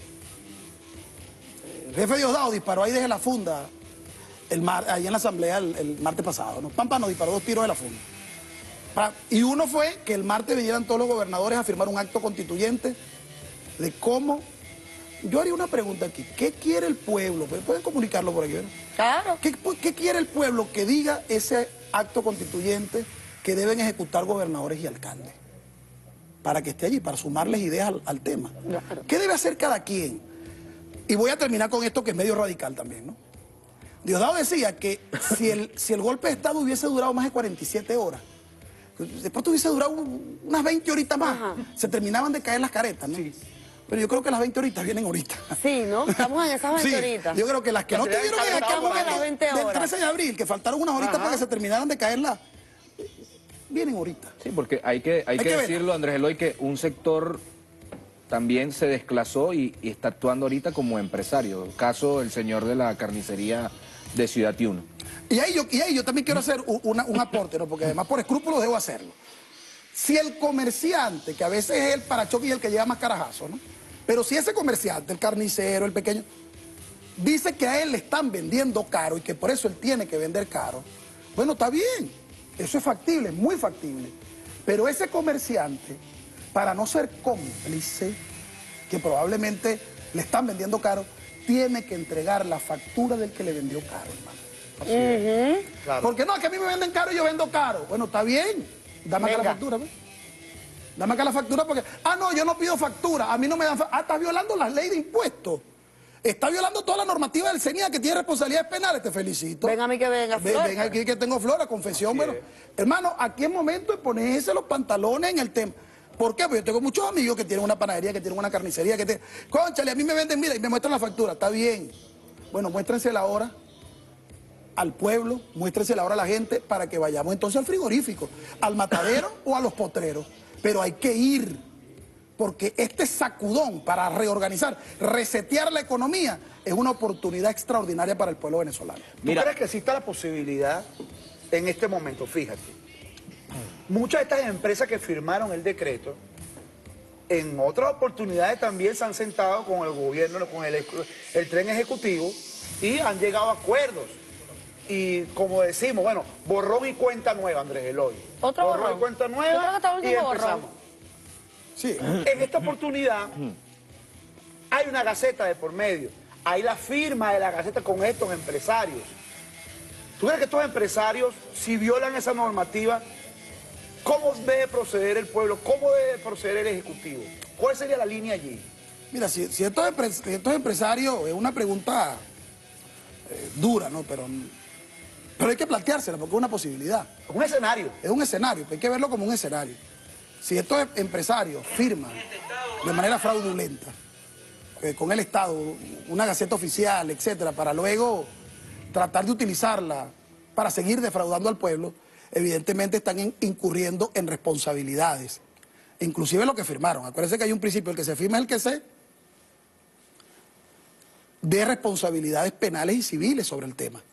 El jefe Diosdado disparó ahí desde la funda, ahí en la Asamblea el martes pasado, ¿no? Pampa nos disparó 2 tiros de la funda. Y uno fue que el martes vinieran todos los gobernadores a firmar un acto constituyente de cómo... Yo haría una pregunta aquí. ¿Qué quiere el pueblo? ¿Pueden comunicarlo por aquí? ¿verdad? Claro. ¿Qué quiere el pueblo que diga ese acto constituyente que deben ejecutar gobernadores y alcaldes? Para que esté allí, para sumarles ideas al tema. Claro. ¿Qué debe hacer cada quien? Y voy a terminar con esto que es medio radical también, ¿no? Diosdado decía que si el golpe de Estado hubiese durado más de 47 horas, después hubiese durado unas 20 horitas más, se terminaban de caer las caretas, ¿no? Sí. Pero yo creo que las 20 horitas vienen ahorita. Sí, ¿no? Estamos en esas 20 horitas. Yo creo que las que no tuvieron en aquel momento del 13 de abril, que faltaron unas horitas para que se terminaran de caer vienen ahorita. Sí, porque hay que decirlo, Andrés Eloy, que un sector también se desclasó y está actuando ahorita como empresario. Caso el señor de la carnicería de Ciudad Tiuno. Y ahí yo también quiero hacer un aporte, ¿no? Porque además por escrúpulos debo hacerlo. Si el comerciante, que a veces es el parachoque y el que lleva más carajazo, ¿no? Pero si ese comerciante, el carnicero, el pequeño, dice que a él le están vendiendo caro y que por eso él tiene que vender caro, bueno, está bien. Eso es factible, muy factible. Pero ese comerciante, para no ser cómplice, que probablemente le están vendiendo caro, tiene que entregar la factura del que le vendió caro, hermano. Claro. Porque no, que a mí me venden caro y yo vendo caro. Bueno, está bien. Dame acá la factura, ¿ves? Dame acá la factura porque... Ah, no, yo no pido factura. A mí no me dan factura. Ah, estás violando las leyes de impuestos. Está violando toda la normativa del CENIA que tiene responsabilidades penales, te felicito. Ven a mí que venga, Flor. Ven aquí que tengo flor, la confesión, bueno. Hermano, aquí es momento de ponerse los pantalones en el tema. ¿Por qué? Porque yo tengo muchos amigos que tienen una panadería, que tienen una carnicería, que tienen... Cónchale, a mí me venden, mira, y me muestran la factura, está bien. Bueno, muéstrensela ahora al pueblo, muéstrensela ahora a la gente para que vayamos entonces al frigorífico, al matadero o a los potreros. Pero hay que ir. Porque este sacudón para reorganizar, resetear la economía, es una oportunidad extraordinaria para el pueblo venezolano. ¿Tú crees que exista la posibilidad en este momento? Fíjate, muchas de estas empresas que firmaron el decreto, en otras oportunidades también se han sentado con el gobierno, con el tren ejecutivo y han llegado a acuerdos. Y como decimos, bueno, borrón y cuenta nueva, Andrés Eloy. Otro borrón y cuenta nueva y empezamos. Sí. En esta oportunidad hay una gaceta de por medio, hay la firma de la gaceta con estos empresarios. ¿Tú crees que estos empresarios, si violan esa normativa, cómo debe proceder el pueblo, cómo debe proceder el Ejecutivo? ¿Cuál sería la línea allí? Mira, si estos empresarios, es una pregunta dura, ¿no? Pero hay que planteársela porque es una posibilidad. Es un escenario. Es un escenario, hay que verlo como un escenario. Si estos empresarios firman de manera fraudulenta con el Estado una gaceta oficial, etcétera, para luego tratar de utilizarla para seguir defraudando al pueblo, evidentemente están incurriendo en responsabilidades. Inclusive lo que firmaron. Acuérdense que hay un principio, el que se firma es el que se de responsabilidades penales y civiles sobre el tema.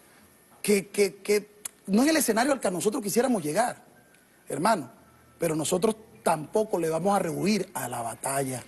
Que no es el escenario al que nosotros quisiéramos llegar, hermano. Pero nosotros tampoco le vamos a rehuir a la batalla.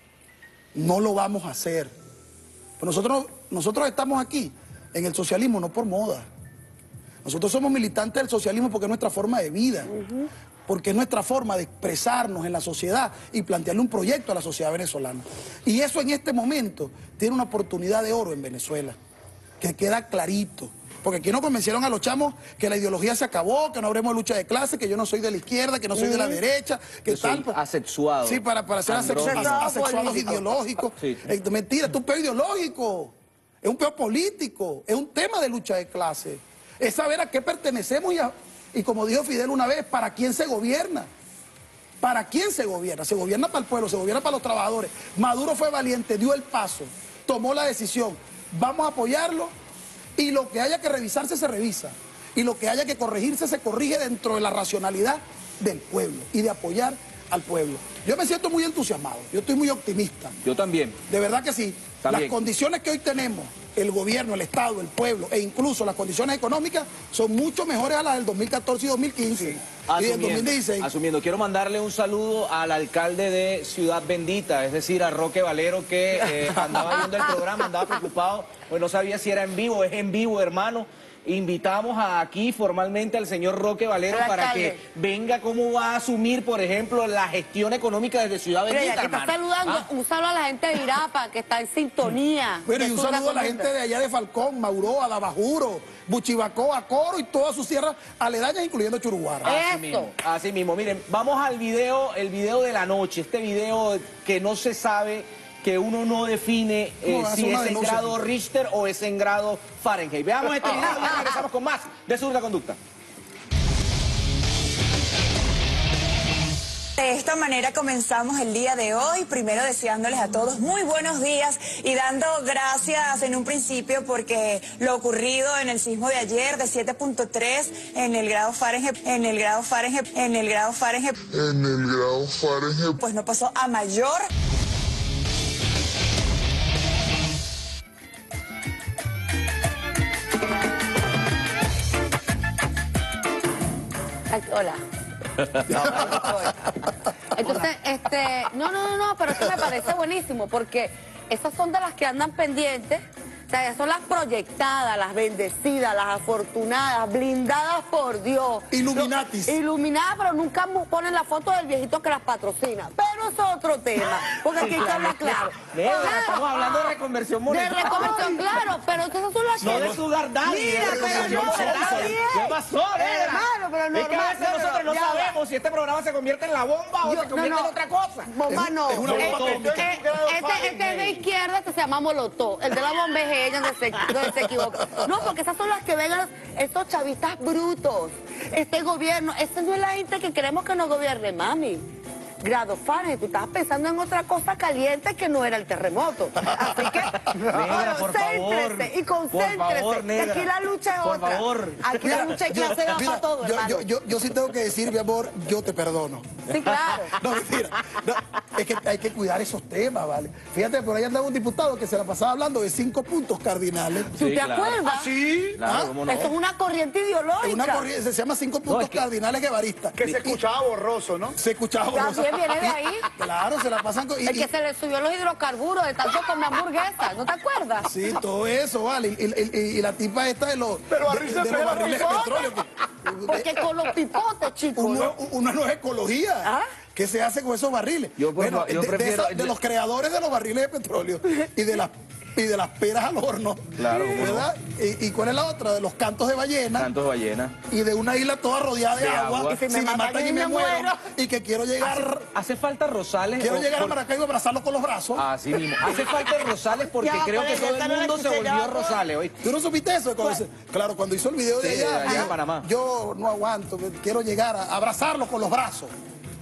No lo vamos a hacer. Pero nosotros estamos aquí en el socialismo no por moda. Nosotros somos militantes del socialismo porque es nuestra forma de vida. Porque es nuestra forma de expresarnos en la sociedad y plantearle un proyecto a la sociedad venezolana. Y eso en este momento tiene una oportunidad de oro en Venezuela, que queda clarito. Porque aquí nos convencieron a los chamos que la ideología se acabó, que no habremos lucha de clase, que yo no soy de la izquierda, que no soy de la derecha, que tal. Asexuado. Sí, para ser asexuados ideológicos. Sí. Mentira, es un peo ideológico, es un peo político, es un tema de lucha de clase. Es saber a qué pertenecemos y como dijo Fidel una vez, ¿para quién se gobierna? ¿Para quién se gobierna? Se gobierna para el pueblo, se gobierna para los trabajadores. Maduro fue valiente, dio el paso, tomó la decisión. Vamos a apoyarlo. Y lo que haya que revisarse, se revisa. Y lo que haya que corregirse, se corrige dentro de la racionalidad del pueblo y de apoyar al pueblo. Yo me siento muy entusiasmado, yo estoy muy optimista. Yo también. De verdad que sí. También. Las condiciones que hoy tenemos, el gobierno, el Estado, el pueblo e incluso las condiciones económicas son mucho mejores a las del 2014 y 2015 y del 2016. Asumiendo, quiero mandarle un saludo al alcalde de Ciudad Bendita, es decir, a Roque Valero, que andaba viendo el programa, andaba preocupado, pues no sabía si era en vivo. Es en vivo, hermano. Invitamos aquí formalmente al señor Roque Valero para que venga cómo va a asumir, por ejemplo, la gestión económica desde Ciudad Bendita, que está saludando, un saludo a la gente de Irapa, que está en sintonía. Bueno, y un saludo a la gente de allá de Falcón, Mauroa, Dabajuro, Buchibacoa, Coro y todas sus tierras aledañas, incluyendo Churuguara. Así mismo. Miren, vamos al video, el video de la noche, este video que no se sabe, que uno no define si es en grado Richter o es en grado Fahrenheit. Veamos este video y ya regresamos con más de Zurda Conducta. De esta manera comenzamos el día de hoy, primero deseándoles a todos muy buenos días y dando gracias en un principio porque lo ocurrido en el sismo de ayer de 7.3 en el grado Fahrenheit, pues no pasó a mayor. Hola. Entonces, no, pero esto me parece buenísimo porque esas son de las que andan pendientes O sea, son las proyectadas, las bendecidas, las afortunadas, blindadas por Dios. Illuminatis. Iluminadas, pero nunca ponen la foto del viejito que las patrocina. Pero es otro tema, porque aquí hay que hablar claro. Estamos hablando de reconversión monetaria. De reconversión, claro, pero entonces son las que... No de sugar daddy. Mira, pero no, ¿qué pasó, hermano, pero es que a veces nosotros no sabemos si este programa se convierte en la bomba o se convierte en otra cosa. Bomba no. Este es de izquierda, este se llama Molotov. El de la bomba es ella, donde se equivoca. No, porque esas son las que vengan, estos chavistas brutos. Este gobierno, esa no es la gente que queremos que nos gobierne, mami. Grado Fahrenheit, tú estabas pensando en otra cosa caliente que no era el terremoto. Así que, concéntrese y concéntrese. Que aquí la lucha es otra. Por favor. Aquí la lucha hay clase da para todo, hermano. Yo sí tengo que decir, mi amor, yo te perdono. Sí, claro. No, mentira. No, es que hay que cuidar esos temas, ¿vale? Fíjate, por ahí andaba un diputado que se la pasaba hablando de 5 puntos cardinales. ¿Tú te acuerdas? ¿Ah, sí? Claro, ¿cómo no? Eso es una corriente ideológica. Es una corriente, se llama 5 puntos cardinales guevaristas. Que se escuchaba borroso, ¿no? Se escuchaba borroso. También viene de ahí. Claro, se la pasan con... El que se le subió los hidrocarburos de tanto comer hamburguesas, ¿no te acuerdas? Sí, todo eso, vale. Y la tipa esta de los barriles de petróleo. Porque con los pipotes, chicos. Uno no es ecología. ¿Ah? ¿Qué se hace con esos barriles? Yo prefiero... de los creadores de los barriles de petróleo y de las peras al horno. Claro, ¿verdad? ¿Y cuál es la otra? De los cantos de ballena. Cantos de ballena. Y de una isla toda rodeada de agua. Y si me matan y me muero. Y que quiero llegar... Hace falta Rosales. Quiero llegar a Maracaibo y abrazarlo con los brazos. Así mismo. Hace falta Rosales porque creo que todo el mundo se volvió Rosales hoy. ¿Tú no supiste eso? Claro, cuando hizo el video de allá en Panamá. Yo no aguanto, quiero llegar a abrazarlo con los brazos.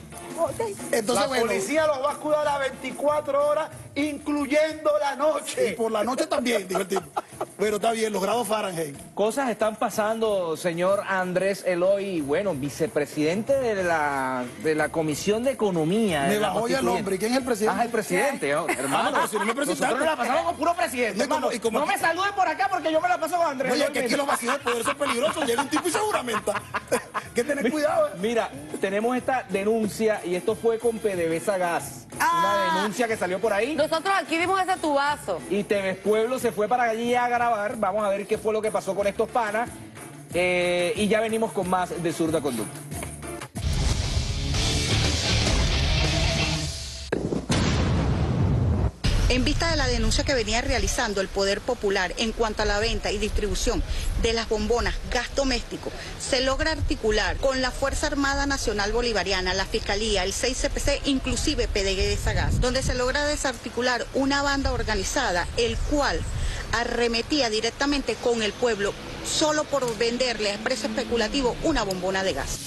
Entonces, la policía los va a cuidar a 24 horas, incluyendo la noche. Y por la noche también, dijo el tipo. Pero está bien, los grados Fahrenheit. Cosas están pasando, señor Andrés Eloy, bueno, vicepresidente de la Comisión de Economía. Me bajó ya el nombre. ¿Y quién es el presidente? Ah, el presidente, hermano. Pero si no me presentaste. Nosotros nos la pasamos con puro presidente, hermano. No me saluden por acá porque yo me la paso con Andrés. Oye, que aquí los vacíos de poder son peligrosos. Llega un tipo y se juramenta. Que tener cuidado. Mira, tenemos esta denuncia y esto fue con PDVSA Gas. Una denuncia que salió por ahí. Nosotros aquí dimos ese tubazo. Y TV Pueblo se fue para allí a grabar. Vamos a ver qué fue lo que pasó con estos panas. Y ya venimos con más de Zurda Conducta. En vista de la denuncia que venía realizando el Poder Popular en cuanto a la venta y distribución de las bombonas gas doméstico, se logra articular con la Fuerza Armada Nacional Bolivariana, la Fiscalía, el 6CPC, inclusive PDVSA Gas, donde se logra desarticular una banda organizada, el cual arremetía directamente con el pueblo solo por venderle a precio especulativo una bombona de gas.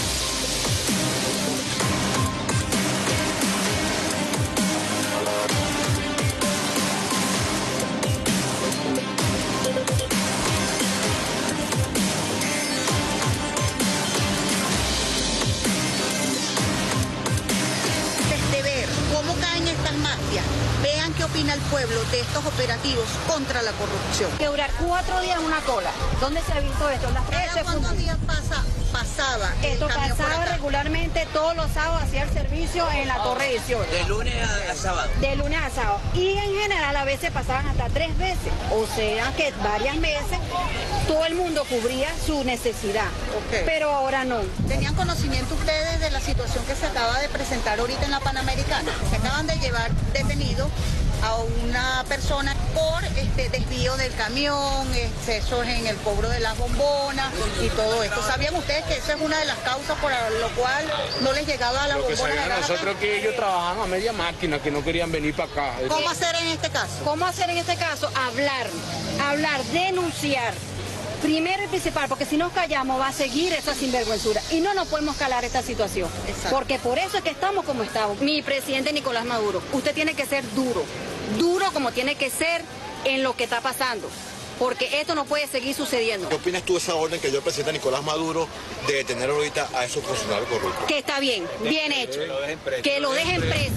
¿Qué opina el pueblo de estos operativos contra la corrupción? Que durar 4 días en una cola. ¿Dónde se ha visto esto? ¿Cuántos días pasaba? Esto pasaba regularmente todos los sábados, hacía el servicio en la Torre 18. De lunes a sábado. De lunes a sábado. Y en general a veces pasaban hasta 3 veces. O sea que varias veces todo el mundo cubría su necesidad. Okay. Pero ahora no. ¿Tenían conocimiento ustedes de la situación que se acaba de presentar ahorita en la Panamericana? Se acaban de llevar detenido a una persona por desvío del camión, excesos en el cobro de las bombonas y todo esto. ¿Sabían ustedes que esa es una de las causas por lo cual no les llegaba a las bombonas? Lo que sabían nosotros que ellos trabajaban a media máquina, que no querían venir para acá. ¿Cómo hacer en este caso? ¿Cómo hacer en este caso? Hablar, denunciar. Primero y principal, porque si nos callamos va a seguir esa sinvergüenzura y no nos podemos calar esta situación. Exacto. Porque por eso es que estamos como estamos. Mi presidente Nicolás Maduro, usted tiene que ser duro como tiene que ser en lo que está pasando, porque esto no puede seguir sucediendo. ¿Qué opinas tú de esa orden que dio el presidente Nicolás Maduro de detener ahorita a esos funcionarios corruptos? Que está bien hecho, que lo dejen preso.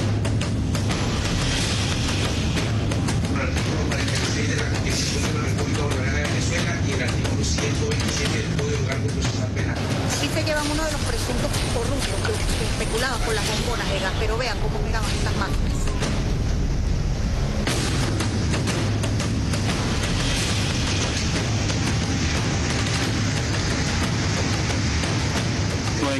Y se llevan uno de los presuntos corruptos que especulaban con las bombonas de gas, pero vean cómo miraban estas máquinas.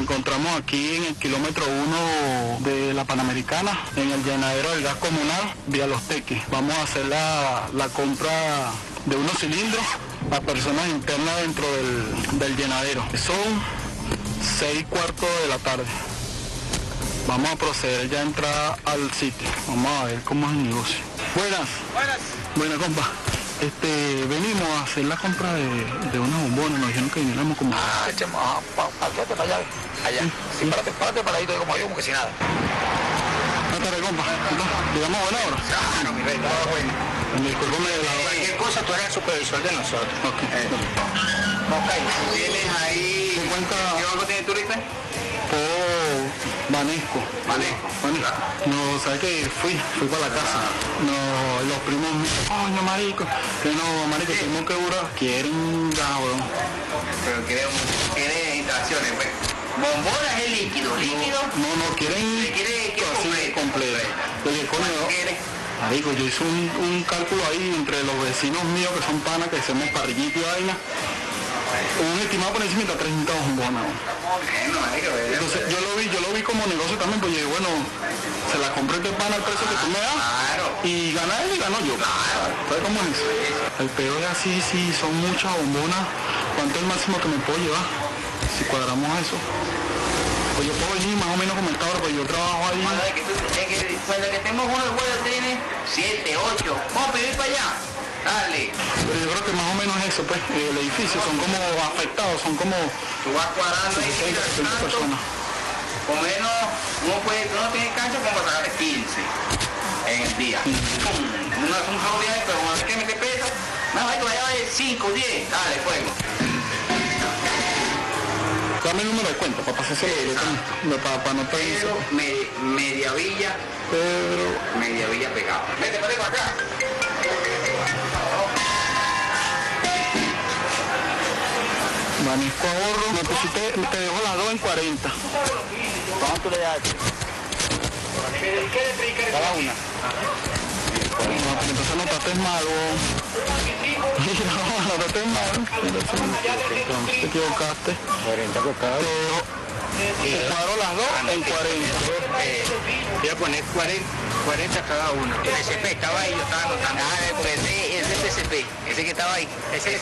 encontramos aquí en el kilómetro 1 de la Panamericana, en el llenadero del gas comunal, vía Los Teques. Vamos a hacer la compra de unos cilindros a personas internas dentro del llenadero. Son 6:15 de la tarde. Vamos a proceder ya a entrar al sitio. Vamos a ver cómo es el negocio. Buenas. Buenas, compa. Venimos a hacer la compra de unas bombonas. Nos dijeron que viniéramos como... chamo, quédate para allá. Allá. Sí, párate paradito como yo, como que si nada. Párate, compa. Digamos buena hora. Claro, mi rey, todo bueno. Disculpame de la hora. Cualquier cosa, tú eres el supervisor de nosotros. Ok. Tienes ahí... ¿Qué banco tiene tu lista? Banesco. No, ¿sabes qué? Fui para la casa. No, los primos me dicen, coño, marico, que no, marico, tenemos que durar. Quieren gas, weón. Pero quieren instalaciones, pues. ¿Bombonas es líquido? No, quieren así completo. Marico, yo hice un cálculo ahí entre los vecinos míos que son panas, que hacemos parrillita y vaina. Un estimado por encima de 30 bombonas. Entonces yo lo vi como negocio también, pues yo dije, bueno, se la compré de pana al precio que tú me das y gana él y gano yo. ¿Sabes cómo es? El peor es así, sí, son muchas bombonas. ¿Cuánto es el máximo que me puedo llevar? Si cuadramos eso. Pues yo puedo venir más o menos como esta hora, pues yo trabajo ahí. Cuando que estemos uno el juego tiene 7, 8. Vamos a pedir para allá. Dale. Pero yo creo que más o menos eso, pues, el edificio son como afectados, son como... Tú vas cuadrando ahí, 60 personas. Por menos, uno tiene cancha como para sacar 15 en el día. Un solo viaje, pero una vez que me pesa, nada, hay que vaya de 5, 10, dale, fuego. Dame el número de cuenta, para pasarse para no pedir eso. Media Villa. Media Villa pegado. Vete para acá. Banesco ahorro, me pusiste, te dejo las 2 en 40. ¿Cuánto le das? Cada una. No, entonces no trates mal, no trates mal. Te equivocaste. 40 por cada uno. Te cuadro las 2 en 40. Voy a poner 40 cada uno. El SCP estaba ahí, yo estaba anotando. Ese es el SCP, ese que estaba ahí. Ese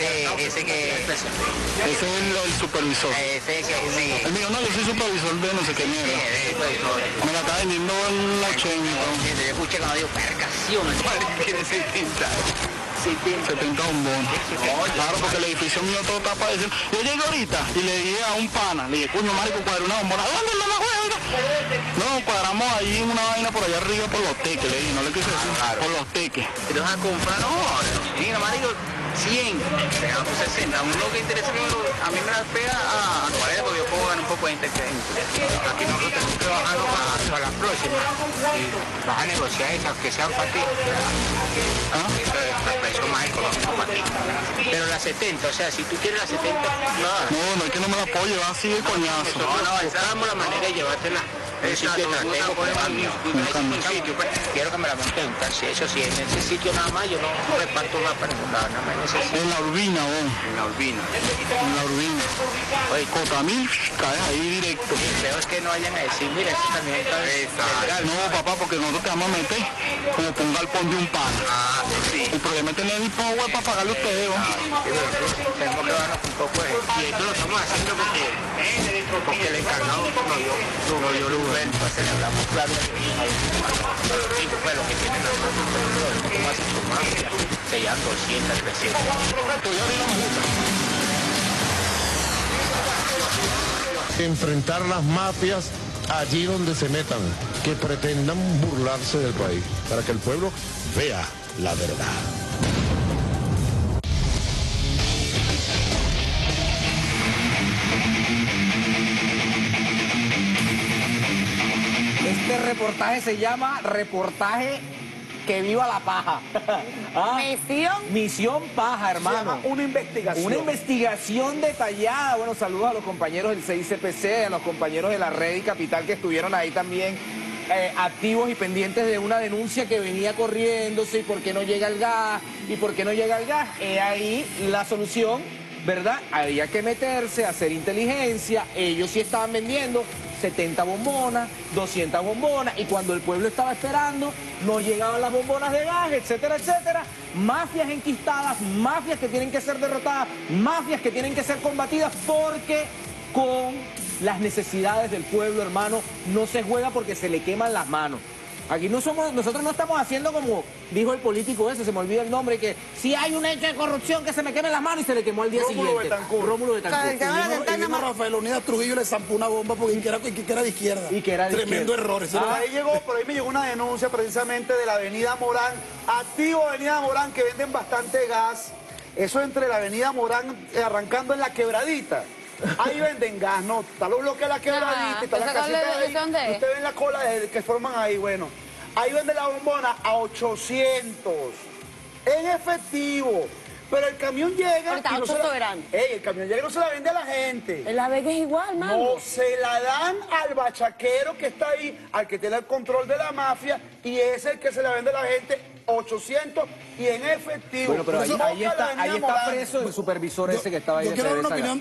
es el supervisor. El mío no, yo soy supervisor de no sé qué mierda. Me la está vendiendo en 80. Yo escuché cuando digo percaciones. Tiene 70. 70 bombones. Claro, porque el edificio mío todo está para decir. Yo llegué ahorita y le dije a un pana, le dije, coño, marico, cuadré una bombona. ¿Dónde no me acuerdo? No, cuadramos ahí una vaina por allá arriba por Los Teques, le dije, no le quise decir, por Los Teques. ¿Te vas a comprar? No, mira, marico, 100, se ganó por 60. Uno que interesa a mí me la pega a 40 porque yo puedo ganar un poco de intercambio. Aquí nosotros estamos trabajando para la próxima. Y vas a negociar esas que sean para ti. Eso es el precio más económico para ti. Pero la 70, o sea, si tú quieres la 70, nada. No, es que no me la puedo llevar así de coñazo. Buscamos la manera de llevártela. El sitio la tengo por el cambio. Quiero que me la monten. Eso sí, en ese sitio nada más yo no reparto nada para nada más en ese sitio. En la Urbina, vos. En la Urbina. En la Urbina. Oye, Cotamil, caes ahí directo. El peor es que no vayan a decir, mira, esto también está legal. No, papá, porque nosotros te vamos a meter como por un galpón de un pan. Sí. El problema es tener el power para pagarle a ustedes, ¿no? Tenemos que darnos un poco de... Y esto lo estamos haciendo porque el encargado no dio luz. Pues le hablamos claro y pues lo que tienen las más informadas se llaman 200, 300. Enfrentar las mafias allí donde se metan, que pretendan burlarse del país, para que el pueblo vea la verdad. Este reportaje se llama Reportaje Que Viva la Paja. Misión Paja, hermano. Una investigación. Una investigación detallada. Bueno, saludos a los compañeros del CICPC, a los compañeros de la Red y Capital que estuvieron ahí también activos y pendientes de una denuncia que venía corriéndose y por qué no llega el gas, y por qué no llega el gas. Ahí la solución ¿verdad? Había que meterse, hacer inteligencia. Ellos sí estaban vendiendo 70 bombonas, 200 bombonas, y cuando el pueblo estaba esperando, no llegaban las bombonas de gas, etcétera, etcétera. Mafias enquistadas, mafias que tienen que ser derrotadas, mafias que tienen que ser combatidas, porque con las necesidades del pueblo, hermano, no se juega porque se le queman las manos. Aquí nosotros no estamos haciendo como dijo el político ese, se me olvida el nombre, que si hay un hecho de corrupción que se me queme las manos, y se le quemó al día siguiente. Rómulo Betancourt. Y vino Rafael Leonidas Trujillo y le zampó una bomba porque era de izquierda. Y que era de Tremendo izquierda. error. Por ahí me llegó una denuncia precisamente de la avenida Morán, activo avenida Morán, que venden bastante gas. Eso entre la avenida Morán, arrancando en la Quebradita. Ahí venden gas, ¿no? Está los bloques de la Quebradita, está la casita de ahí. Usted ve la cola que forman ahí, bueno. Ahí vende la bombona a 800. En efectivo. Pero el camión llega y no se la... el camión llega y no se la vende a la gente. En La Vega es igual, mano. No, se la dan al bachaquero que está ahí, al que tiene el control de la mafia, y es el que se la vende a la gente 800 y en efectivo. Bueno, pero ahí está preso el supervisor ese que estaba ahí. Yo quiero dar una opinión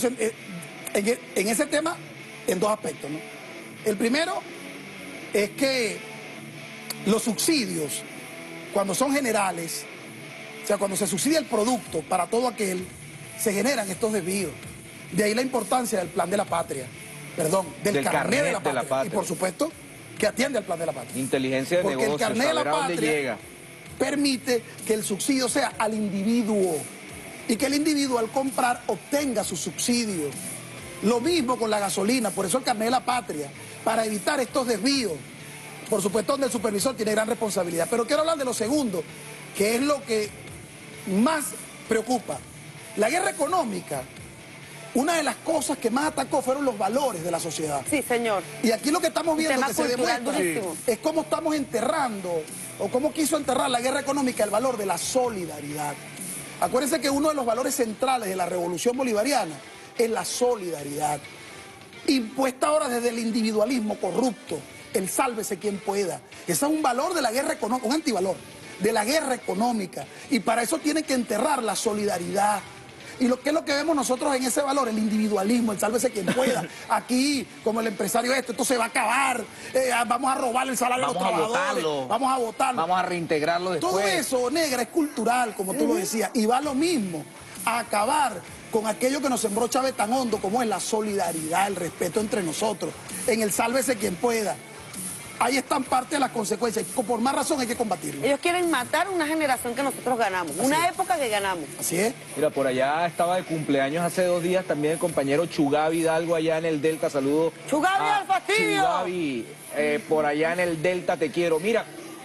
en ese tema, en dos aspectos, ¿no? El primero es que los subsidios, cuando son generales, o sea, cuando se subsidia el producto para todo aquel, se generan estos desvíos. De ahí la importancia del plan de la patria, del carnet de la patria. Y por supuesto, que atiende al plan de la patria. Inteligencia de negocios, porque el carnet de la patria permite que el subsidio sea al individuo y que el individuo al comprar obtenga su subsidio. Lo mismo con la gasolina, por eso el carnet de la patria, para evitar estos desvíos. Por supuesto, donde el supervisor tiene gran responsabilidad. Pero quiero hablar de lo segundo, que es lo que más preocupa. La guerra económica, una de las cosas que más atacó fueron los valores de la sociedad. Sí, señor. Y aquí lo que estamos viendo, que se demuestra, es cómo estamos enterrando, o cómo quiso enterrar la guerra económica, el valor de la solidaridad. Acuérdense que uno de los valores centrales de la revolución bolivariana es la solidaridad, impuesta ahora desde el individualismo corrupto, el sálvese quien pueda. Ese es un valor de la guerra económica, un antivalor de la guerra económica, y para eso tienen que enterrar la solidaridad. ¿Y qué es lo que vemos nosotros en ese valor? El individualismo, el sálvese quien pueda. Aquí, como el empresario esto se va a acabar, vamos a robar el salario de los trabajadores, vamos a votarlo. Vamos a reintegrarlo después. Todo eso, negra, es cultural, como tú lo decías, y va lo mismo, a acabar con aquello que nos sembró Chávez tan hondo, como es la solidaridad, el respeto entre nosotros, en el sálvese quien pueda. Ahí están parte de las consecuencias, y por más razón hay que combatirlo. Ellos quieren matar una generación que nosotros ganamos, una época que ganamos. Así es. Mira, por allá estaba de cumpleaños hace 2 días también el compañero Chugavi Hidalgo allá en el Delta. Saludo. ¡Chugavi al fastidio! Chugavi, por allá en el Delta, te quiero. Mira,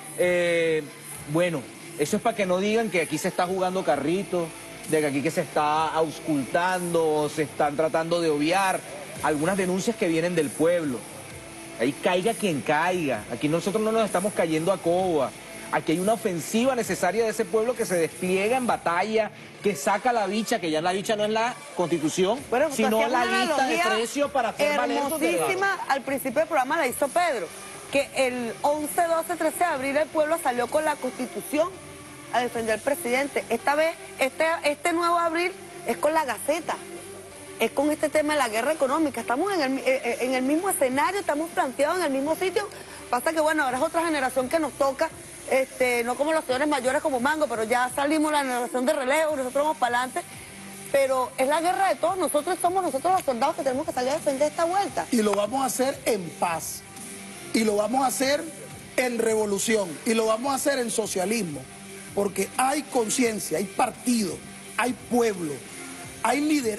bueno, eso es para que no digan que aquí se está jugando carrito, de que aquí que se está auscultando, se están tratando de obviar algunas denuncias que vienen del pueblo. Ahí caiga quien caiga. Aquí nosotros no nos estamos cayendo a coba. Aquí hay una ofensiva necesaria de ese pueblo que se despliega en batalla, que saca la bicha, que ya la bicha no es la Constitución, sino la lista de precios para hacer valer. Hermosísima, al principio del programa la hizo Pedro, que el 11, 12, 13 de abril el pueblo salió con la Constitución a defender al presidente. Esta vez, este nuevo abril es con la Gaceta. Es con este tema de la guerra económica. Estamos en el mismo escenario, estamos planteados en el mismo sitio. Pasa que, bueno, ahora es otra generación que nos toca, no como los señores mayores como Mango, pero ya salimos la generación de relevo, nosotros vamos para adelante. Pero es la guerra de todos, somos nosotros los soldados que tenemos que salir a defender esta vuelta. Y lo vamos a hacer en paz, y lo vamos a hacer en revolución, y lo vamos a hacer en socialismo, porque hay conciencia, hay partido, hay pueblo. Hay líder,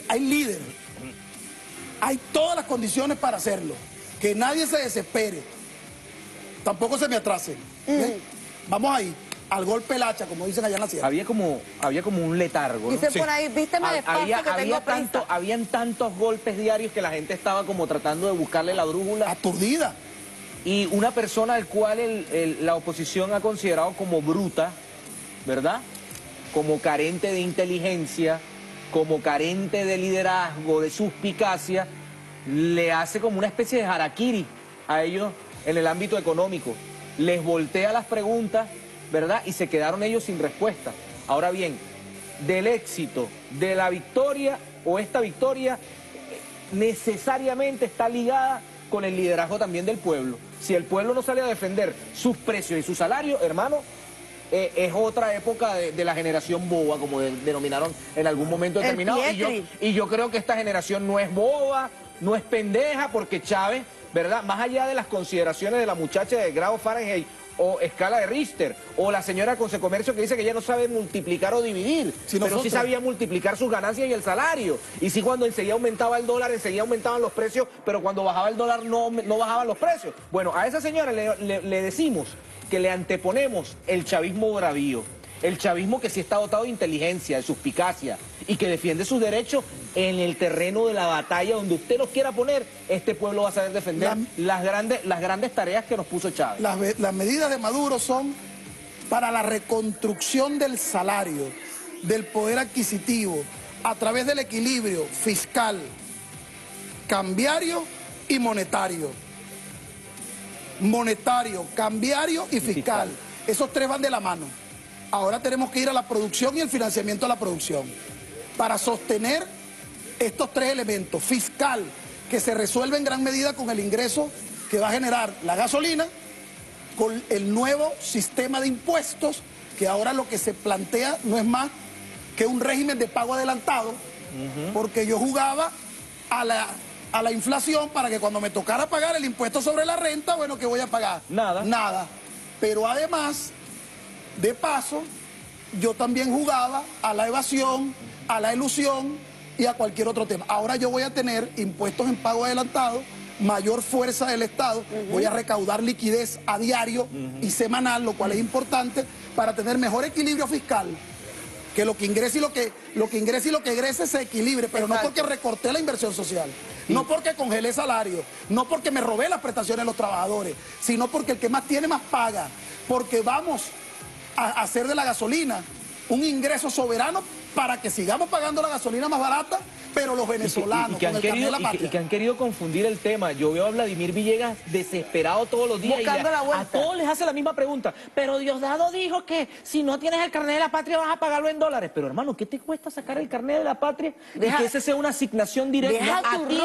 hay todas las condiciones para hacerlo. Que nadie se desespere, tampoco se me atrase. Vamos ahí, al golpe del hacha, como dicen allá en la sierra. Había como un letargo, ¿no? Dice por ahí, vísteme despacio que tengo prisa. Habían tantos golpes diarios que la gente estaba como tratando de buscarle la brújula. Aturdida. Y una persona al cual la oposición ha considerado como bruta, ¿verdad? Como carente de inteligencia, como carente de liderazgo, de suspicacia, le hace como una especie de harakiri a ellos en el ámbito económico. Les voltea las preguntas, ¿verdad? Y se quedaron ellos sin respuesta. Ahora bien, del éxito, de la victoria o esta victoria necesariamente está ligada con el liderazgo también del pueblo. Si el pueblo no sale a defender sus precios y sus salarios, hermano, es otra época de la generación boba, como denominaron en algún momento determinado. Y yo creo que esta generación no es boba, no es pendeja, porque Chávez, ¿verdad? Más allá de las consideraciones de la muchacha de grado Fahrenheit o escala de Richter, o la señora Consecomercio que dice que ella no sabe multiplicar o dividir, pero sí sabía multiplicar sus ganancias y el salario. Y sí, cuando enseguida aumentaba el dólar, enseguida aumentaban los precios, pero cuando bajaba el dólar no bajaban los precios. Bueno, a esa señora le decimos que le anteponemos el chavismo bravío, el chavismo que sí está dotado de inteligencia, de suspicacia, y que defiende sus derechos en el terreno de la batalla donde usted los quiera poner. Este pueblo va a saber defender las grandes tareas que nos puso Chávez. Las medidas de Maduro son para la reconstrucción del salario, del poder adquisitivo, a través del equilibrio fiscal, cambiario y monetario. Monetario, cambiario y fiscal. Esos tres van de la mano. Ahora tenemos que ir a la producción y el financiamiento de la producción para sostener estos tres elementos. Fiscal, que se resuelve en gran medida con el ingreso que va a generar la gasolina, con el nuevo sistema de impuestos, que ahora lo que se plantea no es más que un régimen de pago adelantado, porque yo jugaba a la inflación para que cuando me tocara pagar el impuesto sobre la renta, bueno, ¿qué voy a pagar? Nada. Pero además, de paso, yo también jugaba a la evasión, a la elusión y a cualquier otro tema. Ahora yo voy a tener impuestos en pago adelantado, mayor fuerza del Estado, voy a recaudar liquidez a diario y semanal, lo cual es importante para tener mejor equilibrio fiscal. Que lo que ingrese y lo que egrese se equilibre, pero no porque recorté la inversión social, no porque congelé salario, no porque me robé las prestaciones de los trabajadores, sino porque el que más tiene más paga, porque vamos a hacer de la gasolina un ingreso soberano para que sigamos pagando la gasolina más barata, pero los venezolanos, que han querido confundir el tema. Yo veo a Vladimir Villegas desesperado todos los días buscando la vuelta. A todos les hace la misma pregunta. Pero Diosdado dijo que si no tienes el carnet de la patria vas a pagarlo en dólares. Pero hermano, ¿qué te cuesta sacar el carnet de la patria? Y que ese sea una asignación directa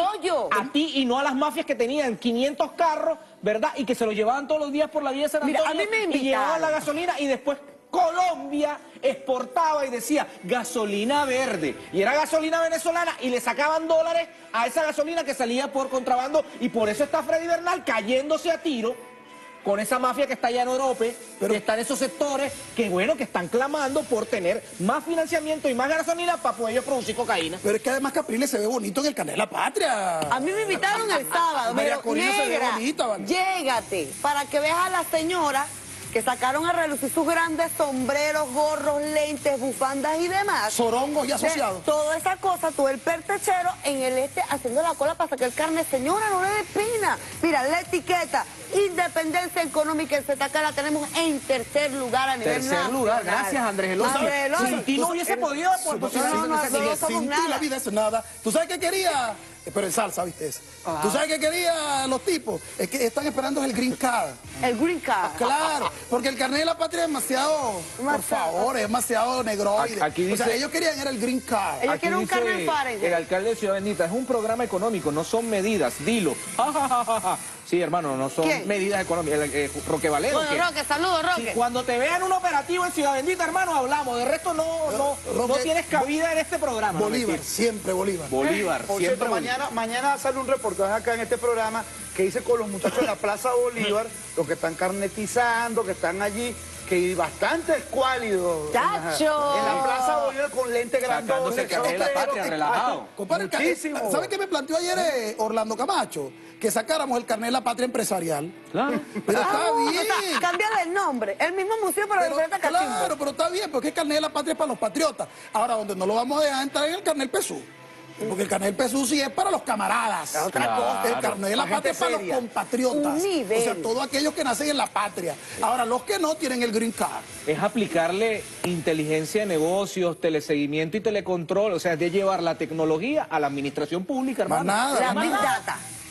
a ti y no a las mafias que tenían 500 carros, ¿verdad? Y que se los llevaban todos los días por la vía de San Antonio. Mira, a mí me invitaron. Y llevaban la gasolina y después Colombia exportaba y decía gasolina verde, y era gasolina venezolana, y le sacaban dólares a esa gasolina que salía por contrabando, y por eso está Freddy Bernal cayéndose a tiro con esa mafia que está allá en Europa, que está en esos sectores, que bueno, que están clamando por tener más financiamiento y más gasolina para poder ellos producir cocaína. Pero es que además Capriles se ve bonito en el carnet de la patria. A mí me invitaron el sábado, María pero Corina se ve bonita, ¿vale? Llégate, para que veas a la señora que sacaron a relucir sus grandes sombreros, gorros, lentes, bufandas y demás. Sorongos y asociados. Toda esa cosa, todo el pertrechero en el haciendo la cola para sacar el carne. Señora, no le dé pena. Mira, la etiqueta, independencia económica en ZK la tenemos en tercer lugar a nivel nacional. Tercer lugar, gracias Andrés Eloy. Sin ti no hubiese podido Sin ti la vida es nada. ¿Tú sabes qué quería? Pero en salsa, ¿viste eso? ¿Tú sabes qué querían los tipos? Es que están esperando el green card. El green card. Claro, porque el carnet de la patria es demasiado, por favor, es demasiado negroide. Aquí dice, o sea, ellos querían era el green card. Ellos quieren un carnet Fahrenheit. El alcalde de Ciudad Bendita, es un programa económico, no son medidas, dilo. Sí, hermano, no son medidas económicas. Roque Valero. Bueno, Roque, saludos, Roque. Si cuando te vean un operativo en Ciudad Bendita, hermano, hablamos. De resto no tienes cabida en este programa. Bolívar, siempre Bolívar. Bolívar, siempre Bolívar. Mañana sale un reportaje acá en este programa que dice con los muchachos de la Plaza Bolívar, los que están carnetizando, que están allí, que bastante escuálidos. ¡Chacho! En la Plaza Bolívar con lente grandote. El carnet de la patria, relajado. Muchísimo. ¿Sabe qué me planteó ayer Orlando Camacho? Que sacáramos el carnet de la patria empresarial. Claro. Pero está bien. Cámbiale el nombre. El mismo museo para diferentes cachimbo. Claro, pero está bien, porque el carnet de la patria es para los patriotas. Ahora, donde no lo vamos a dejar entrar en el carnet PSU. Porque el carnet del PSU sí es para los camaradas. Otra cosa. El carnet de la patria es para los compatriotas. O sea, todos aquellos que nacen en la patria. Ahora, los que no tienen el green card. Es aplicarle inteligencia de negocios, teleseguimiento y telecontrol. O sea, es de llevar la tecnología a la administración pública, hermano. Más nada. La Big Data.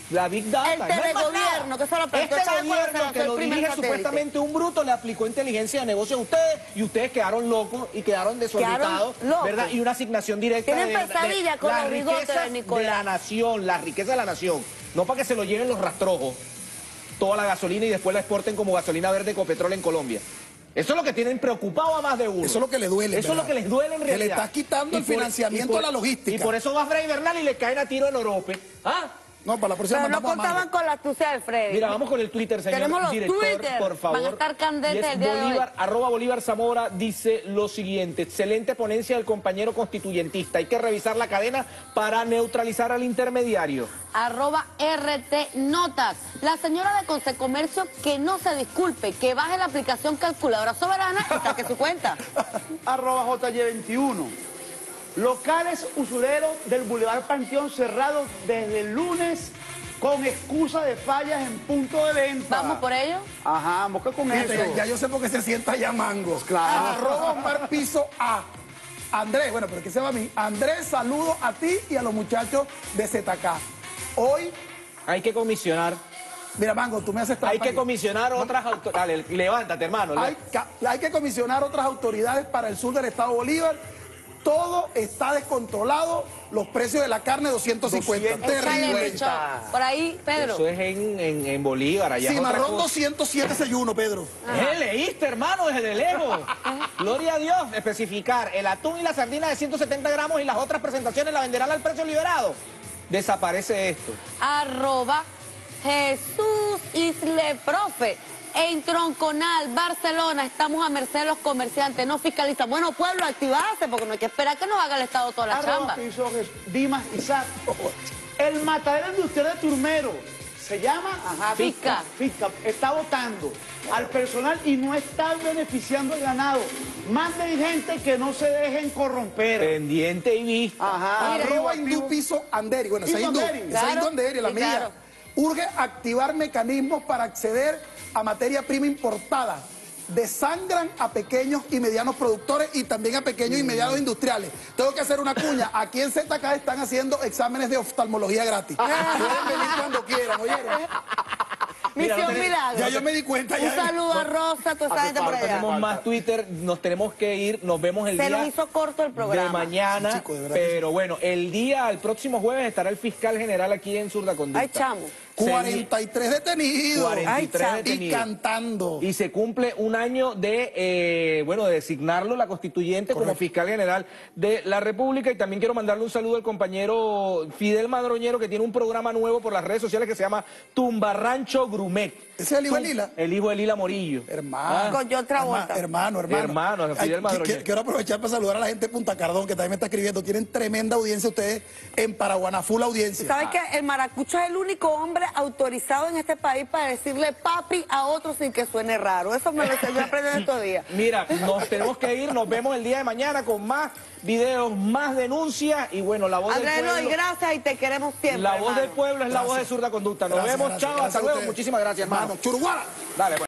La Big Data. El telegobierno, que eso lo planteó Este Chávez cuando se gobierno lanzó que el lo primer dirige satélite. supuestamente un bruto le aplicó inteligencia de negocios a ustedes y ustedes quedaron locos y quedaron desorbitados, locos. ¿verdad? Y una asignación directa Tienen pesadilla con las los bigotes riquezas de Nicolás. la nación, la riqueza de la nación. No para que se lo lleven los rastrojos, toda la gasolina y después la exporten como gasolina verde Ecopetrol en Colombia. Eso es lo que tienen preocupado a más de uno. Eso es lo que le duele. Eso es lo que les duele en realidad. Que le está quitando el financiamiento a la logística. Y por eso va Freddy Bernal y le caen a tiro en Orope. ¿Ah? No, para la próxima Pero no mandamos a Mango. contaban con la astucia del Freddy. Mira, vamos con el Twitter, señor Tenemos los director, Twitter. por favor. Van a estar candentes Y es el día de hoy. Bolívar, @Bolívar Zamora dice lo siguiente: excelente ponencia del compañero constituyentista. Hay que revisar la cadena para neutralizar al intermediario. @RT Notas. La señora de Consecomercio que no se disculpe, que baje la aplicación calculadora soberana y saque su cuenta. @JY21. Locales usureros del Boulevard Panteón cerrados desde el lunes con excusa de fallas en punto de venta. ¿Vamos por ello? Ajá, vamos con eso. Ya yo sé por qué se sienta ya Mangos. Claro. @Omar Piso A. Andrés, bueno, pero ¿qué se va a mí? Andrés, saludo a ti y a los muchachos de ZK. Hoy... Hay que comisionar. Mira, Mango, tú me haces trampa Hay que aquí. comisionar otras autoridades. Dale, levántate, hermano. Hay que comisionar otras autoridades para el sur del estado Bolívar. Todo está descontrolado. Los precios de la carne, 250. Terrible. Por ahí, Pedro. Eso es en Bolívar. Allá es otra Cimarrón cosa. 207 selluno, Pedro. Leíste, hermano, desde lejos. Gloria a Dios. Especificar el atún y la sardina de 170 gramos y las otras presentaciones la venderán al precio liberado. Desaparece esto. @Jesús Isleprofe. En Tronconal, Barcelona, estamos a merced de los comerciantes, no fiscalizan. Bueno, pueblo, activarse, porque no hay que esperar que nos haga el Estado toda la chamba. Dimas Isaac. El matadero industrial de Turmero se llama Fisca. Está votando al personal y no está beneficiando al ganado. Más de gente que no se dejen corromper. Pendiente y visto. @Indupiso Anderi. Bueno, esa Indu Indu Anderi. esa Indu Anderi, la Sí, mía. claro. Urge activar mecanismos para acceder a materia prima importada. Desangran a pequeños y medianos productores y también a pequeños y medianos industriales. Tengo que hacer una cuña. Aquí en ZK están haciendo exámenes de oftalmología gratis. Pueden venir cuando quieran, ¿oyeron? Misión Milagro. Ya yo me di cuenta. Un saludo a Rosa, toda esa gente por allá. Tenemos más Twitter, nos tenemos que ir, nos vemos el Se día nos hizo corto el programa. de mañana, Sí, chico, de verdad pero bueno, el próximo jueves estará el fiscal general aquí en Surda Conducta. Ay, chamo. 43 detenidos. 43 Y detenidos. cantando. Y se cumple un año de designarlo la constituyente como fiscal general de la República. Y también quiero mandarle un saludo al compañero Fidel Madroñero, que tiene un programa nuevo por las redes sociales que se llama Tumbarrancho Grumet. ¿Ese es el hijo de Lila? El hijo de Lila Morillo. Hermano. Con John Travolta. Hermano. Fidel Madroñero. Quiero aprovechar para saludar a la gente de Punta Cardón, que también me está escribiendo. Tienen tremenda audiencia ustedes en Paraguaná, full audiencia. ¿Sabes que el maracucho es el único hombre autorizado en este país para decirle papi a otro sin que suene raro? Eso me lo yo aprendí en estos días. Mira, nos tenemos que ir, nos vemos el día de mañana con más videos, más denuncias y bueno, la voz Andrés del pueblo. Eloy, gracias y te queremos siempre. La voz hermano. del pueblo es la voz de Zurda Conducta. Nos vemos, chao, hasta luego. Muchísimas gracias, hermano. Churuguara. Dale, pues.